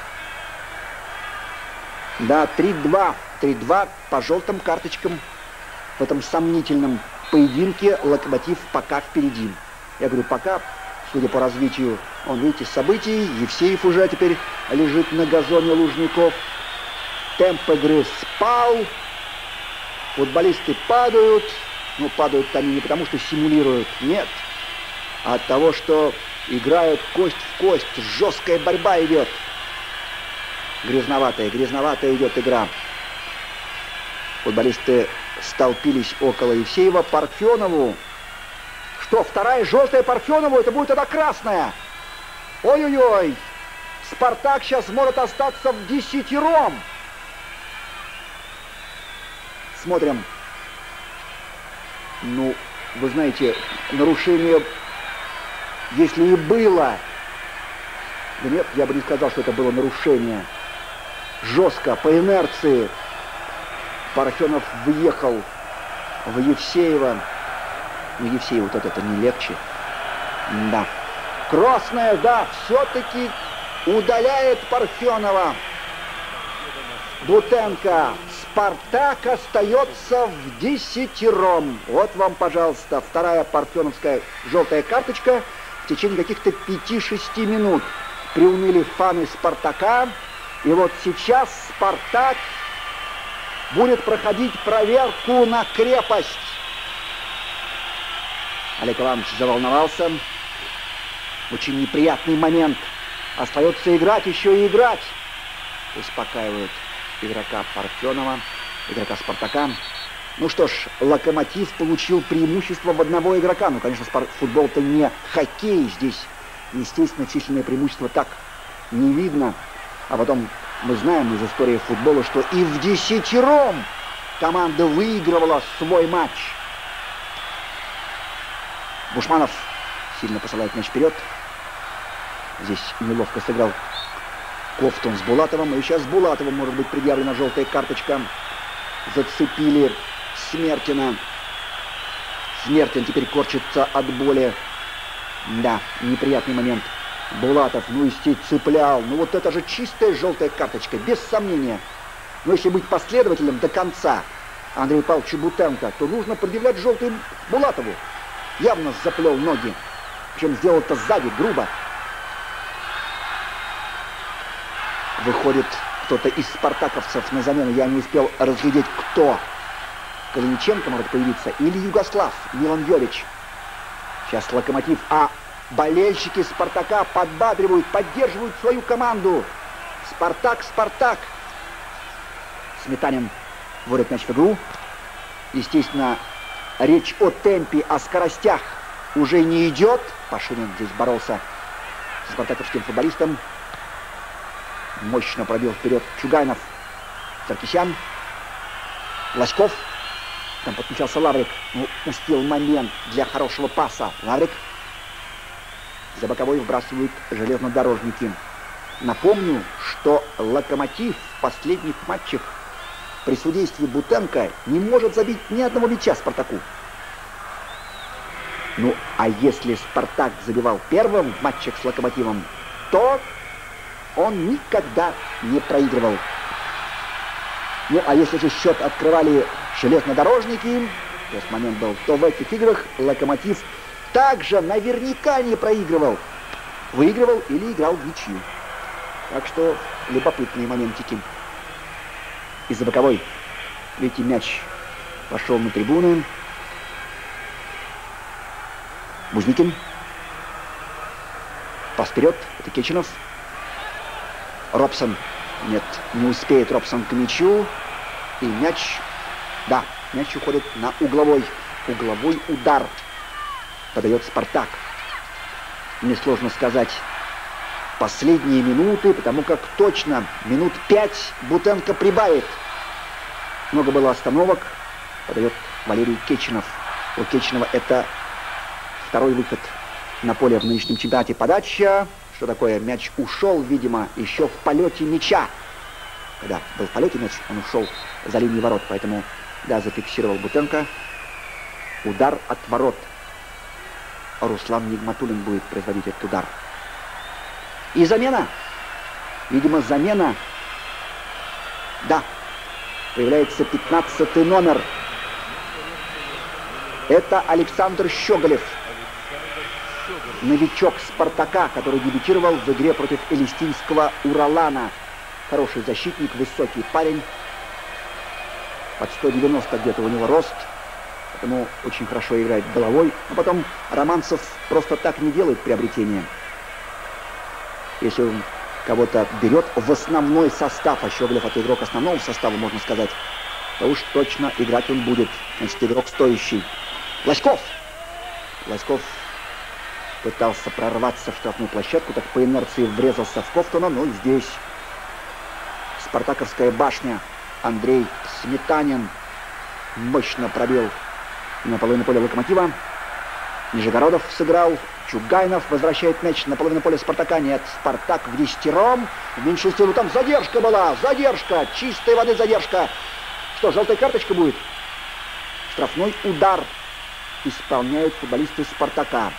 Да, три-два. три-два по желтым карточкам в этом сомнительном поединке Локомотив пока впереди. Я говорю, пока, судя по развитию, он, видите, событий. Евсеев уже теперь лежит на газоне Лужников. Темп игры спал. Футболисты падают. Ну, падают они не потому, что симулируют. Нет. А от того, что играют кость в кость. Жесткая борьба идет. Грязноватая, грязноватая идет игра. Футболисты столпились около Евсеева. Парфенову. Что, вторая желтая Парфенову? Это будет тогда красная. Ой-ой-ой. Спартак сейчас может остаться в десятером. Смотрим. Ну, вы знаете, нарушение, если и было, да нет, я бы не сказал, что это было нарушение. Жестко, по инерции Парфенов въехал в Евсеева. Ну, Евсеев вот это не легче. Да. Красная, да, все-таки удаляет Парфенова. Бутенко. Спартак остается в десятером. Вот вам, пожалуйста, вторая парфеновская желтая карточка. В течение каких-то пяти-шести минут приуныли фаны Спартака. И вот сейчас Спартак будет проходить проверку на крепость. Олег Иванович заволновался. Очень неприятный момент. Остается играть, еще и играть. Успокаивают игрока Парфенова, игрока Спартака. Ну что ж, Локомотив получил преимущество в одного игрока. Ну, конечно, футбол-то не хоккей. Здесь, естественно, численное преимущество так не видно. А потом мы знаем из истории футбола, что и в десятером команда выигрывала свой матч. Бушманов сильно посылает мяч вперед. Здесь неловко сыграл Ковтун с Булатовым. И сейчас Булатову может быть предъявлена желтая карточка. Зацепили Смертина. Смертин теперь корчится от боли. Да, неприятный момент. Булатов, ну и цеплял. Ну вот это же чистая желтая карточка, без сомнения. Но если быть последователем до конца Андрею Павловичу Бутенко, то нужно предъявлять желтый Булатову. Явно заплел ноги. Причем сделал это сзади, грубо. Выходит кто-то из спартаковцев на замену. Я не успел разглядеть, кто. Калиниченко может появиться. Или Югослав, Милан Йович. Сейчас Локомотив. А болельщики Спартака подбадривают, поддерживают свою команду. Спартак, Спартак. Сметанин вводит мяч в игру. Естественно, речь о темпе, о скоростях уже не идет. Пашинин здесь боролся с спартаковским футболистом. Мощно пробил вперед Чугайнов. Саркисян. Лоськов. Там подключался Лаврик. Ну, успел момент для хорошего паса. Лаврик. За боковой вбрасывают железнодорожники. Напомню, что Локомотив в последних матчах при судействе Бутенко не может забить ни одного мяча Спартаку. Ну, а если Спартак забивал первым в матчах с Локомотивом, то он никогда не проигрывал. Ну, а если же счет открывали железнодорожники, то есть момент был, то в этих играх Локомотив также наверняка не проигрывал. Выигрывал или играл в ничью. Так что любопытные моментики. Из-за боковой, видите, мяч пошел на трибуны. Бузникин. Пас вперед. Это Кеченов. Робсон. Нет, не успеет Робсон к мячу. И мяч, да, мяч уходит на угловой. Угловой удар. Подает Спартак. Несложно сказать последние минуты, потому как точно минут пять Бутенко прибавит. Много было остановок. Подает Валерий Кеченов. У Кеченова это второй выход на поле в нынешнем чемпионате. Подача. Что такое? Мяч ушел, видимо, еще в полете мяча. Когда был в полете мяч, он ушел за линию ворот. Поэтому, да, зафиксировал Бутенко. Удар от ворот. Руслан Нигматуллин будет производить этот удар. И замена. Видимо, замена. Да. Появляется пятнадцатый номер. Это Александр Щеголев. Новичок Спартака, который дебютировал в игре против элистинского Уралана. Хороший защитник, высокий парень. Под сто девяносто где-то у него рост. Поэтому очень хорошо играет головой. Но потом Романцев просто так не делает приобретения. Если он кого-то берет в основной состав, а Щеголев это игрок основного состава, можно сказать, то уж точно играть он будет. Значит, игрок стоящий. Лоськов! Лоськов пытался прорваться в штрафную площадку, так по инерции врезался в Ковтуна, но здесь спартаковская башня. Андрей Сметанин. мощно пробил на половину поля Локомотива. Нижегородов сыграл. Чугайнов возвращает мяч на половину поля Спартака. Нет, Спартак в десятером. В меньшинстве. Ну там задержка была. Задержка. Чистой воды задержка. Что, желтая карточка будет? Штрафной удар исполняют футболисты Спартака.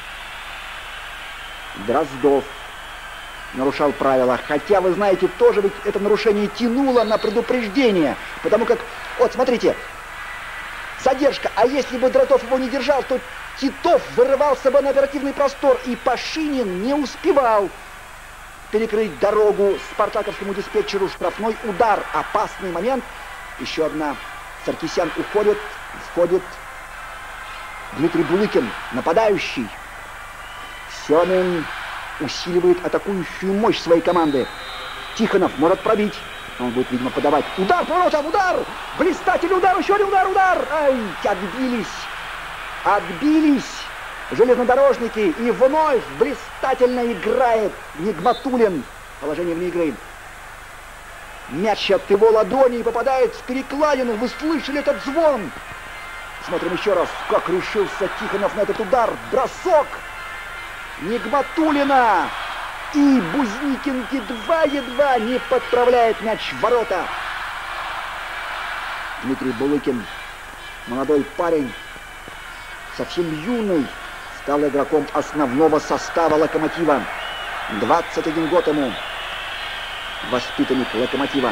Дроздов нарушал правила. Хотя, вы знаете, тоже ведь это нарушение тянуло на предупреждение. Потому как, вот смотрите, задержка. А если бы Дроздов его не держал, то Титов вырывался бы на оперативный простор. И Пашинин не успевал перекрыть дорогу спартаковскому диспетчеру. Штрафной удар. Опасный момент. Еще одна. Саркисян уходит. Входит Дмитрий Булыкин, нападающий. Семин усиливает атакующую мощь своей команды. Тихонов может пробить. Он будет, видимо, подавать. Удар, поворотом, удар! Блистательный удар, еще один удар, удар! Ай, отбились. Отбились железнодорожники. И вновь блистательно играет Нигматуллин. Положение вне игры. Мяч от его ладони попадает в перекладину. Вы слышали этот звон? Смотрим еще раз, как решился Тихонов на этот удар. Бросок Нигматуллина. И Бузникин едва-едва не подправляет мяч в ворота. Дмитрий Булыкин, молодой парень, совсем юный, стал игроком основного состава Локомотива. двадцать один год ему. Воспитанник Локомотива.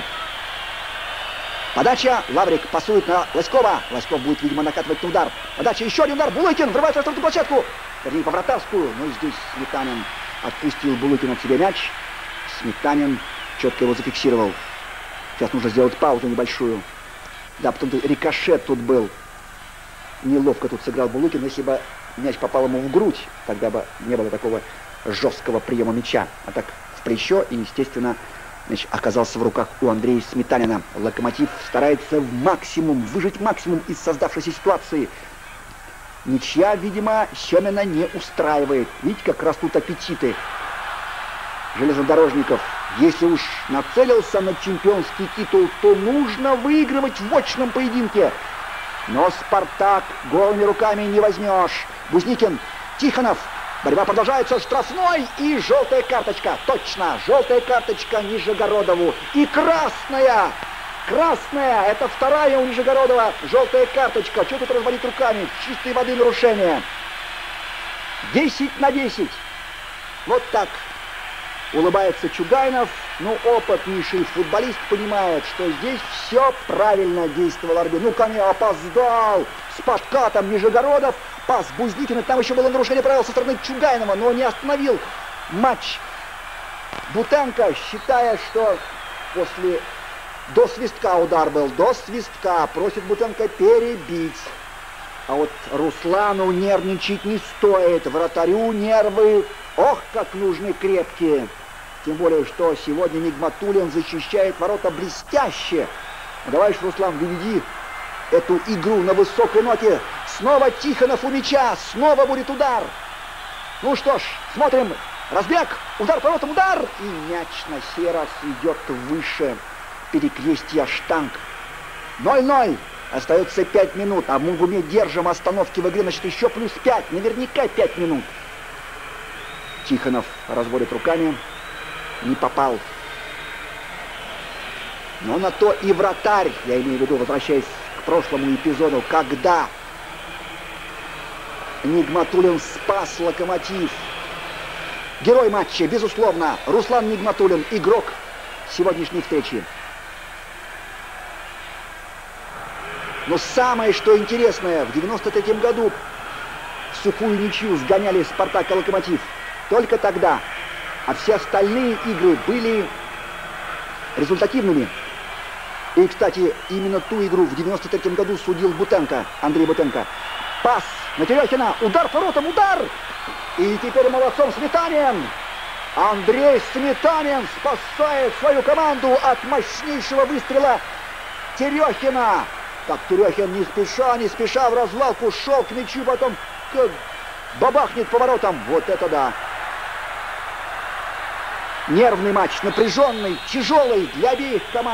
Подача. Лаврик пасует на Лоськова. Лоськов будет, видимо, накатывать на удар. Подача. Еще один удар. Булыкин врывается на штрафную площадку. Вернее, по вратарскую. Но здесь Сметанин отпустил Булыкин от себя мяч. Сметанин четко его зафиксировал. Сейчас нужно сделать паузу небольшую. Да, потом рикошет тут был. Неловко тут сыграл Булыкин. Если бы мяч попал ему в грудь, тогда бы не было такого жесткого приема мяча. А так в плечо и, естественно, мяч оказался в руках у Андрея Сметанина. Локомотив старается в максимум, выжать максимум из создавшейся ситуации. Ничья, видимо, Семина не устраивает. Видите, как растут аппетиты железнодорожников. Если уж нацелился на чемпионский титул, то нужно выигрывать в очном поединке. Но Спартак голыми руками не возьмешь. Бузникин, Тихонов. Борьба продолжается, штрафной и желтая карточка. Точно, желтая карточка Нижегородову. И красная, красная, это вторая у Нижегородова желтая карточка. Что тут разводить руками? Чистой воды нарушение. десять на десять. Вот так улыбается Чугайнов. Ну, опытнейший футболист понимает, что здесь все правильно действовал арбитр. Ну, конечно, опоздал с подкатом Нижегородов. Пас Бузникина, там еще было нарушение правил со стороны Чугайнова, но не остановил матч Бутенко, считая, что после до свистка удар был, до свистка, просит Бутенко перебить. А вот Руслану нервничать не стоит, вратарю нервы, ох, как нужны крепкие. Тем более, что сегодня Нигматуллин защищает ворота блестяще. Ну, давай же, Руслан, выведи эту игру на высокой ноте. Снова Тихонов у мяча, снова будет удар. Ну что ж, смотрим. Разбег, удар по воротам, удар. И мяч на сей раз идет выше перекрестия штанг. ноль ноль. Остается пять минут. А в Мугуме держим остановки в игре, значит, еще плюс пять. Наверняка пять минут. Тихонов разводит руками. Не попал. Но на то и вратарь, я имею в виду, возвращаясь к прошлому эпизоду, когда Нигматуллин спас Локомотив. Герой матча, безусловно, Руслан Нигматуллин, игрок сегодняшней встречи. Но самое, что интересное, в девяносто третьем году в сухую ничью сгоняли Спартак и Локомотив. Только тогда. А все остальные игры были результативными. И, кстати, именно ту игру в девяносто третьем году судил Бутенко, Андрей Бутенко. Пас на Терехина, удар по воротам, удар! И теперь молодцом Сметанин. Андрей Сметанин спасает свою команду от мощнейшего выстрела Терехина. Так Терехин не спеша, не спеша в развалку шел к мячу, потом как бабахнет по воротам. Вот это да! Нервный матч, напряженный, тяжелый для обеих команд.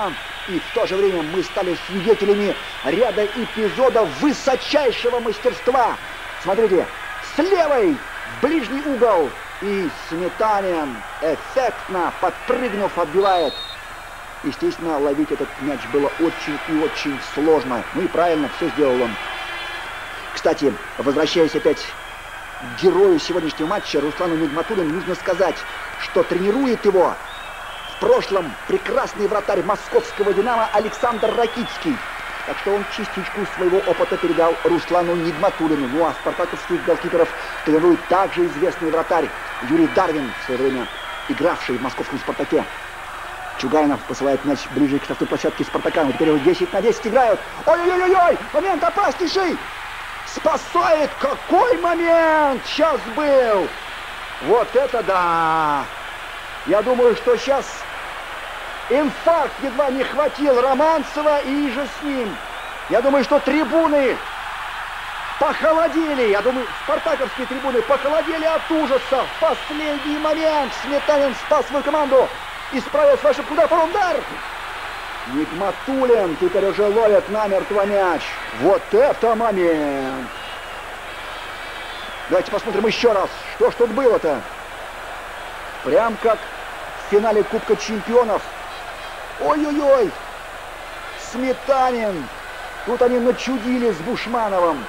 И в то же время мы стали свидетелями ряда эпизодов высочайшего мастерства. Смотрите, с левой в ближний угол. И Сметанин эффектно, подпрыгнув, отбивает. Естественно, ловить этот мяч было очень и очень сложно. Ну и правильно, все сделал он. Кстати, возвращаясь опять к герою сегодняшнего матча, Руслану Нигматуллину, нужно сказать, что тренирует его в прошлом прекрасный вратарь московского «Динамо» Александр Ракицкий. Так что он частичку своего опыта передал Руслану Нигматуллину. Ну а спартаковских голкиперов тренирует также известный вратарь Юрий Дарвин, в свое время игравший в московском «Спартаке». Чугайнов посылает мяч ближе к штрафной площадке «Спартака». Но теперь его десять на десять играют. Ой-ой-ой-ой! Момент опаснейший! Спасает! Какой момент сейчас был! Вот это да! Я думаю, что сейчас инфаркт едва не хватил Романцева и же с ним. Я думаю, что трибуны похолодели. Я думаю, спартаковские трибуны похолодели от ужаса. В последний момент Сметанин спас свою команду. Исправил свой ошибку. Удар, потом удар. Нигматуллин теперь уже ловит намертво мяч. Вот это момент! Давайте посмотрим еще раз, что ж тут было-то. Прям как в финале Кубка Чемпионов. Ой-ой-ой! Сметанин! Тут они начудили с Бушмановым.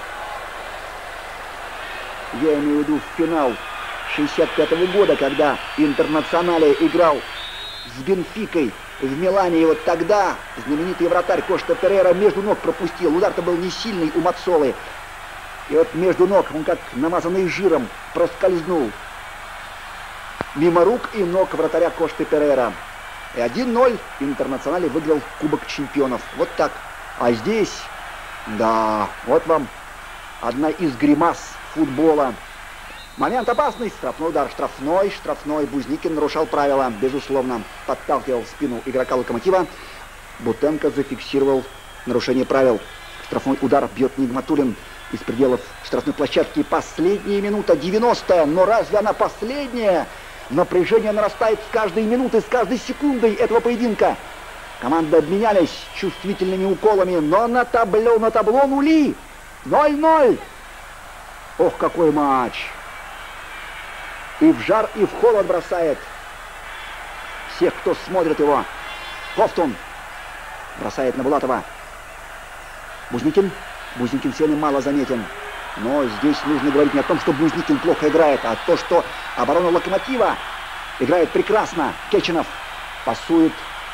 Я имею в виду финал шестьдесят пятого года, когда Интернационале играл с Бенфикой в Милане. И вот тогда знаменитый вратарь Кошта Перейра между ног пропустил. Удар-то был не сильный у Мацолы. И вот между ног он, как намазанный жиром, проскользнул мимо рук и ног вратаря Кошты Перейра. И один ноль Интернационале выиграл Кубок Чемпионов. Вот так. А здесь, да, вот вам одна из гримас футбола. Момент опасный. Штрафной удар. Штрафной, штрафной. Бузникин нарушал правила. Безусловно, подталкивал в спину игрока «Локомотива». Бутенко зафиксировал нарушение правил. Штрафной удар бьет Нигматуллин из пределов штрафной площадки. Последняя минута, девяностая. Но разве она последняя? Напряжение нарастает с каждой минутой, с каждой секундой этого поединка. Команды обменялись чувствительными уколами, но на табло, на табло нули. ноль-ноль. Ох, какой матч! И в жар, и в холод бросает всех, кто смотрит его. Ковтун бросает на Булатова. Бузникин. Бузникин сегодня мало заметен. Но здесь нужно говорить не о том, что Бузникин плохо играет, а то, что оборона «Локомотива» играет прекрасно. Кеченов пасует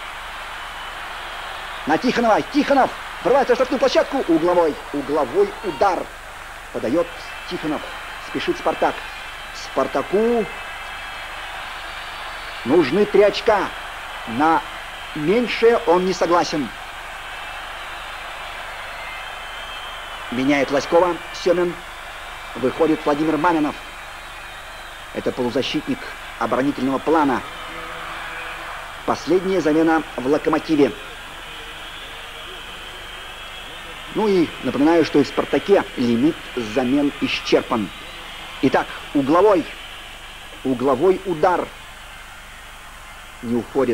на Тихонова. Тихонов врывается в штрафную площадку. Угловой. Угловой удар. Подает Тихонов. Спешит Спартак. Спартаку нужны три очка. На меньшее он не согласен. Меняет Лоськова. Семин. Выходит Владимир Маминов. Это полузащитник оборонительного плана. Последняя замена в «Локомотиве». Ну и напоминаю, что и в «Спартаке» лимит замен исчерпан. Итак, угловой. Угловой удар. Не уходит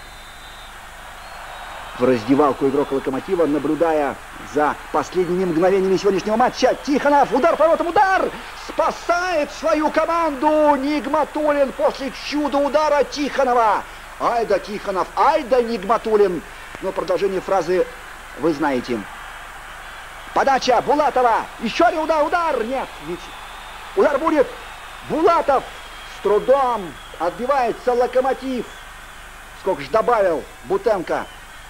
в раздевалку игрок «Локомотива», наблюдая за последними мгновениями сегодняшнего матча. Тихонов, удар по воротам, удар! Спасает свою команду Нигматуллин после чуда удара Тихонова. Ай да Тихонов, ай да Нигматуллин. Но продолжение фразы вы знаете. Подача Булатова. Еще один удар, удар. Нет, ведь удар будет. Булатов с трудом отбивается «Локомотив». Сколько же добавил Бутенко.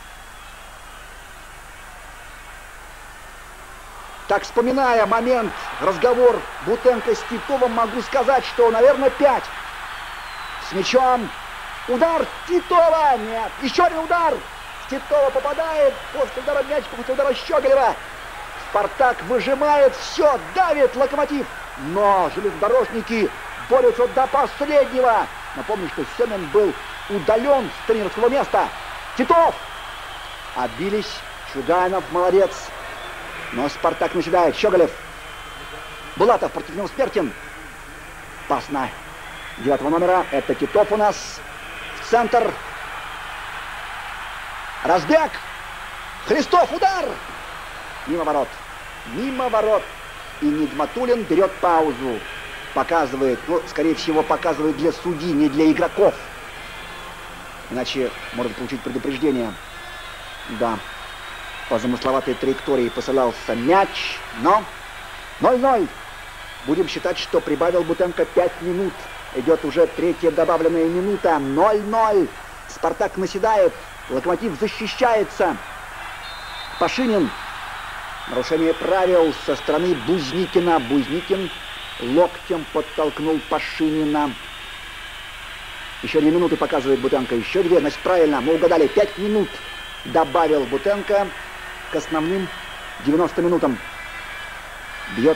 Так, вспоминая момент, разговор Бутенко с Титовым, могу сказать, что, наверное, пять. С мячом. Удар Титова. Нет. Еще один удар. Титова попадает. После удара мяч, после удара Щеголева. Спартак выжимает все. Давит «Локомотив». Но железнодорожники борются до последнего. Напомню, что Семин был удален с тренерского места. Титов. Отбились. Чугайнов молодец. Но Спартак наседает. Щеголев. Булатов против него Спертин. Пас на девятого номера. Это Титов у нас. В центр. Разбег. Христов, удар. Мимо ворот. Мимо ворот. И Нигматуллин берет паузу. Показывает, ну, скорее всего, показывает для судьи, не для игроков. Иначе может получить предупреждение. Да. По замысловатой траектории посылался мяч, но ноль ноль. Будем считать, что прибавил Бутенко пять минут. Идет уже третья добавленная минута. ноль ноль. Спартак наседает. Локомотив защищается. Пашинин. Нарушение правил со стороны Бузникина. Бузникин локтем подтолкнул Пашинина. Еще две минуты показывает Бутенко. Еще две. Значит, правильно. Мы угадали. Пять минут добавил Бутенко к основным девяноста минутам. Бьет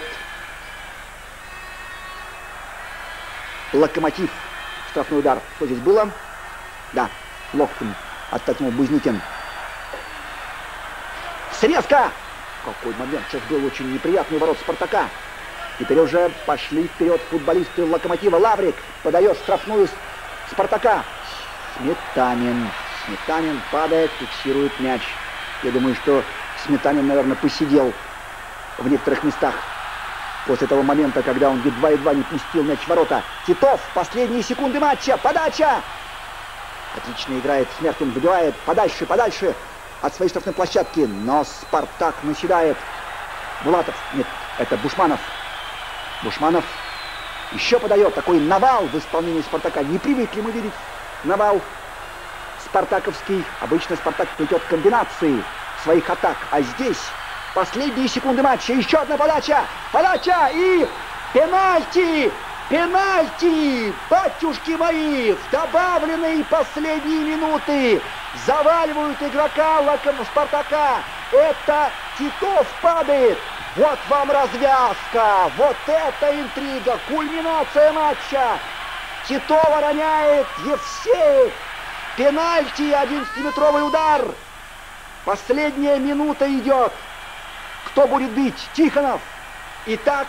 Локомотив. Штрафной удар. Что здесь было? Да. Локтем оттолкнул Бузникин. Срезка! Какой момент. Сейчас был очень неприятный ворот Спартака. Теперь уже пошли вперед футболисты Локомотива. Лаврик подает штрафную Спартака. Сметанин. Сметанин падает, фиксирует мяч. Я думаю, что Сметанин, наверное, посидел в некоторых местах после того момента, когда он едва-едва не пустил мяч в ворота. Титов. Последние секунды матча. Подача. Отлично играет Смертин. Выбивает подальше, подальше от своей штрафной площадки. Но Спартак наседает. Булатов. Нет, это Бушманов. Бушманов еще подает. Такой навал в исполнении Спартака. Не привыкли мы видеть навал спартаковский. Обычно Спартак плетет комбинации своих атак. А здесь последние секунды матча. Еще одна подача. Подача и пенальти. Пенальти. Батюшки мои. В добавленные последние минуты заваливают игрока Локомотива Спартака. Это Титов падает. Вот вам развязка. Вот это интрига. Кульминация матча. Титова роняет Евсеев. Пенальти. одиннадцатиметровый удар. Последняя минута идет. Кто будет бить? Тихонов. Итак,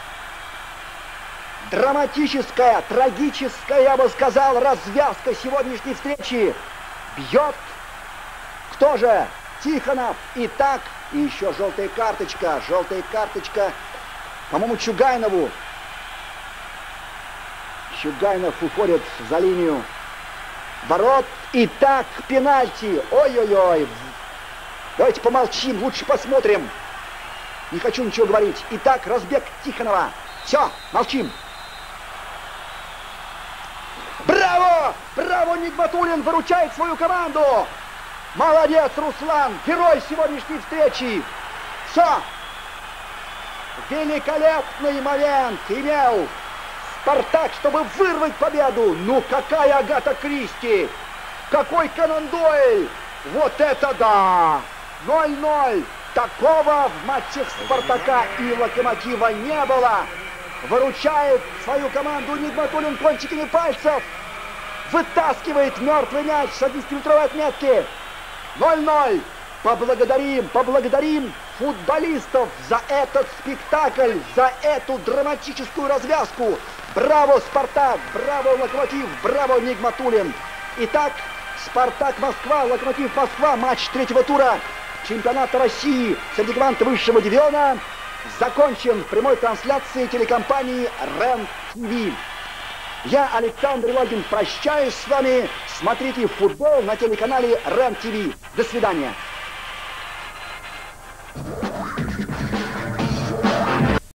драматическая, трагическая, я бы сказал, развязка сегодняшней встречи. Бьет. Кто же? Тихонов. Итак, и еще желтая карточка. Желтая карточка, по-моему, Чугайнову. Чугайнов уходит за линию ворот. Итак, пенальти. Ой-ой-ой. Давайте помолчим, лучше посмотрим. Не хочу ничего говорить. Итак, разбег Тихонова. Все, молчим. Браво! Браво! Нигматуллин выручает свою команду. Молодец, Руслан. Герой сегодняшней встречи. Все. Великолепный момент имел Спартак, чтобы вырвать победу. Ну, какая Агата Кристи. Какой Конан Дойль. Вот это да. ноль ноль. Такого в матчах Спартака и Локомотива не было. Выручает свою команду Нигматуллин кончиками пальцев. Вытаскивает мертвый мяч с одиннадцатиметровой отметки. ноль ноль. Поблагодарим, поблагодарим футболистов за этот спектакль, за эту драматическую развязку. Браво, Спартак, браво, Локомотив, браво, Нигматуллин. Итак, Спартак Москва, Локомотив Москва, матч третьего тура чемпионата России среди команд высшего дивизиона закончен в прямой трансляции телекомпании РЕН-ТВ. Я, Александр Лагин, прощаюсь с вами. Смотрите футбол на телеканале РЕН-ТВ. До свидания.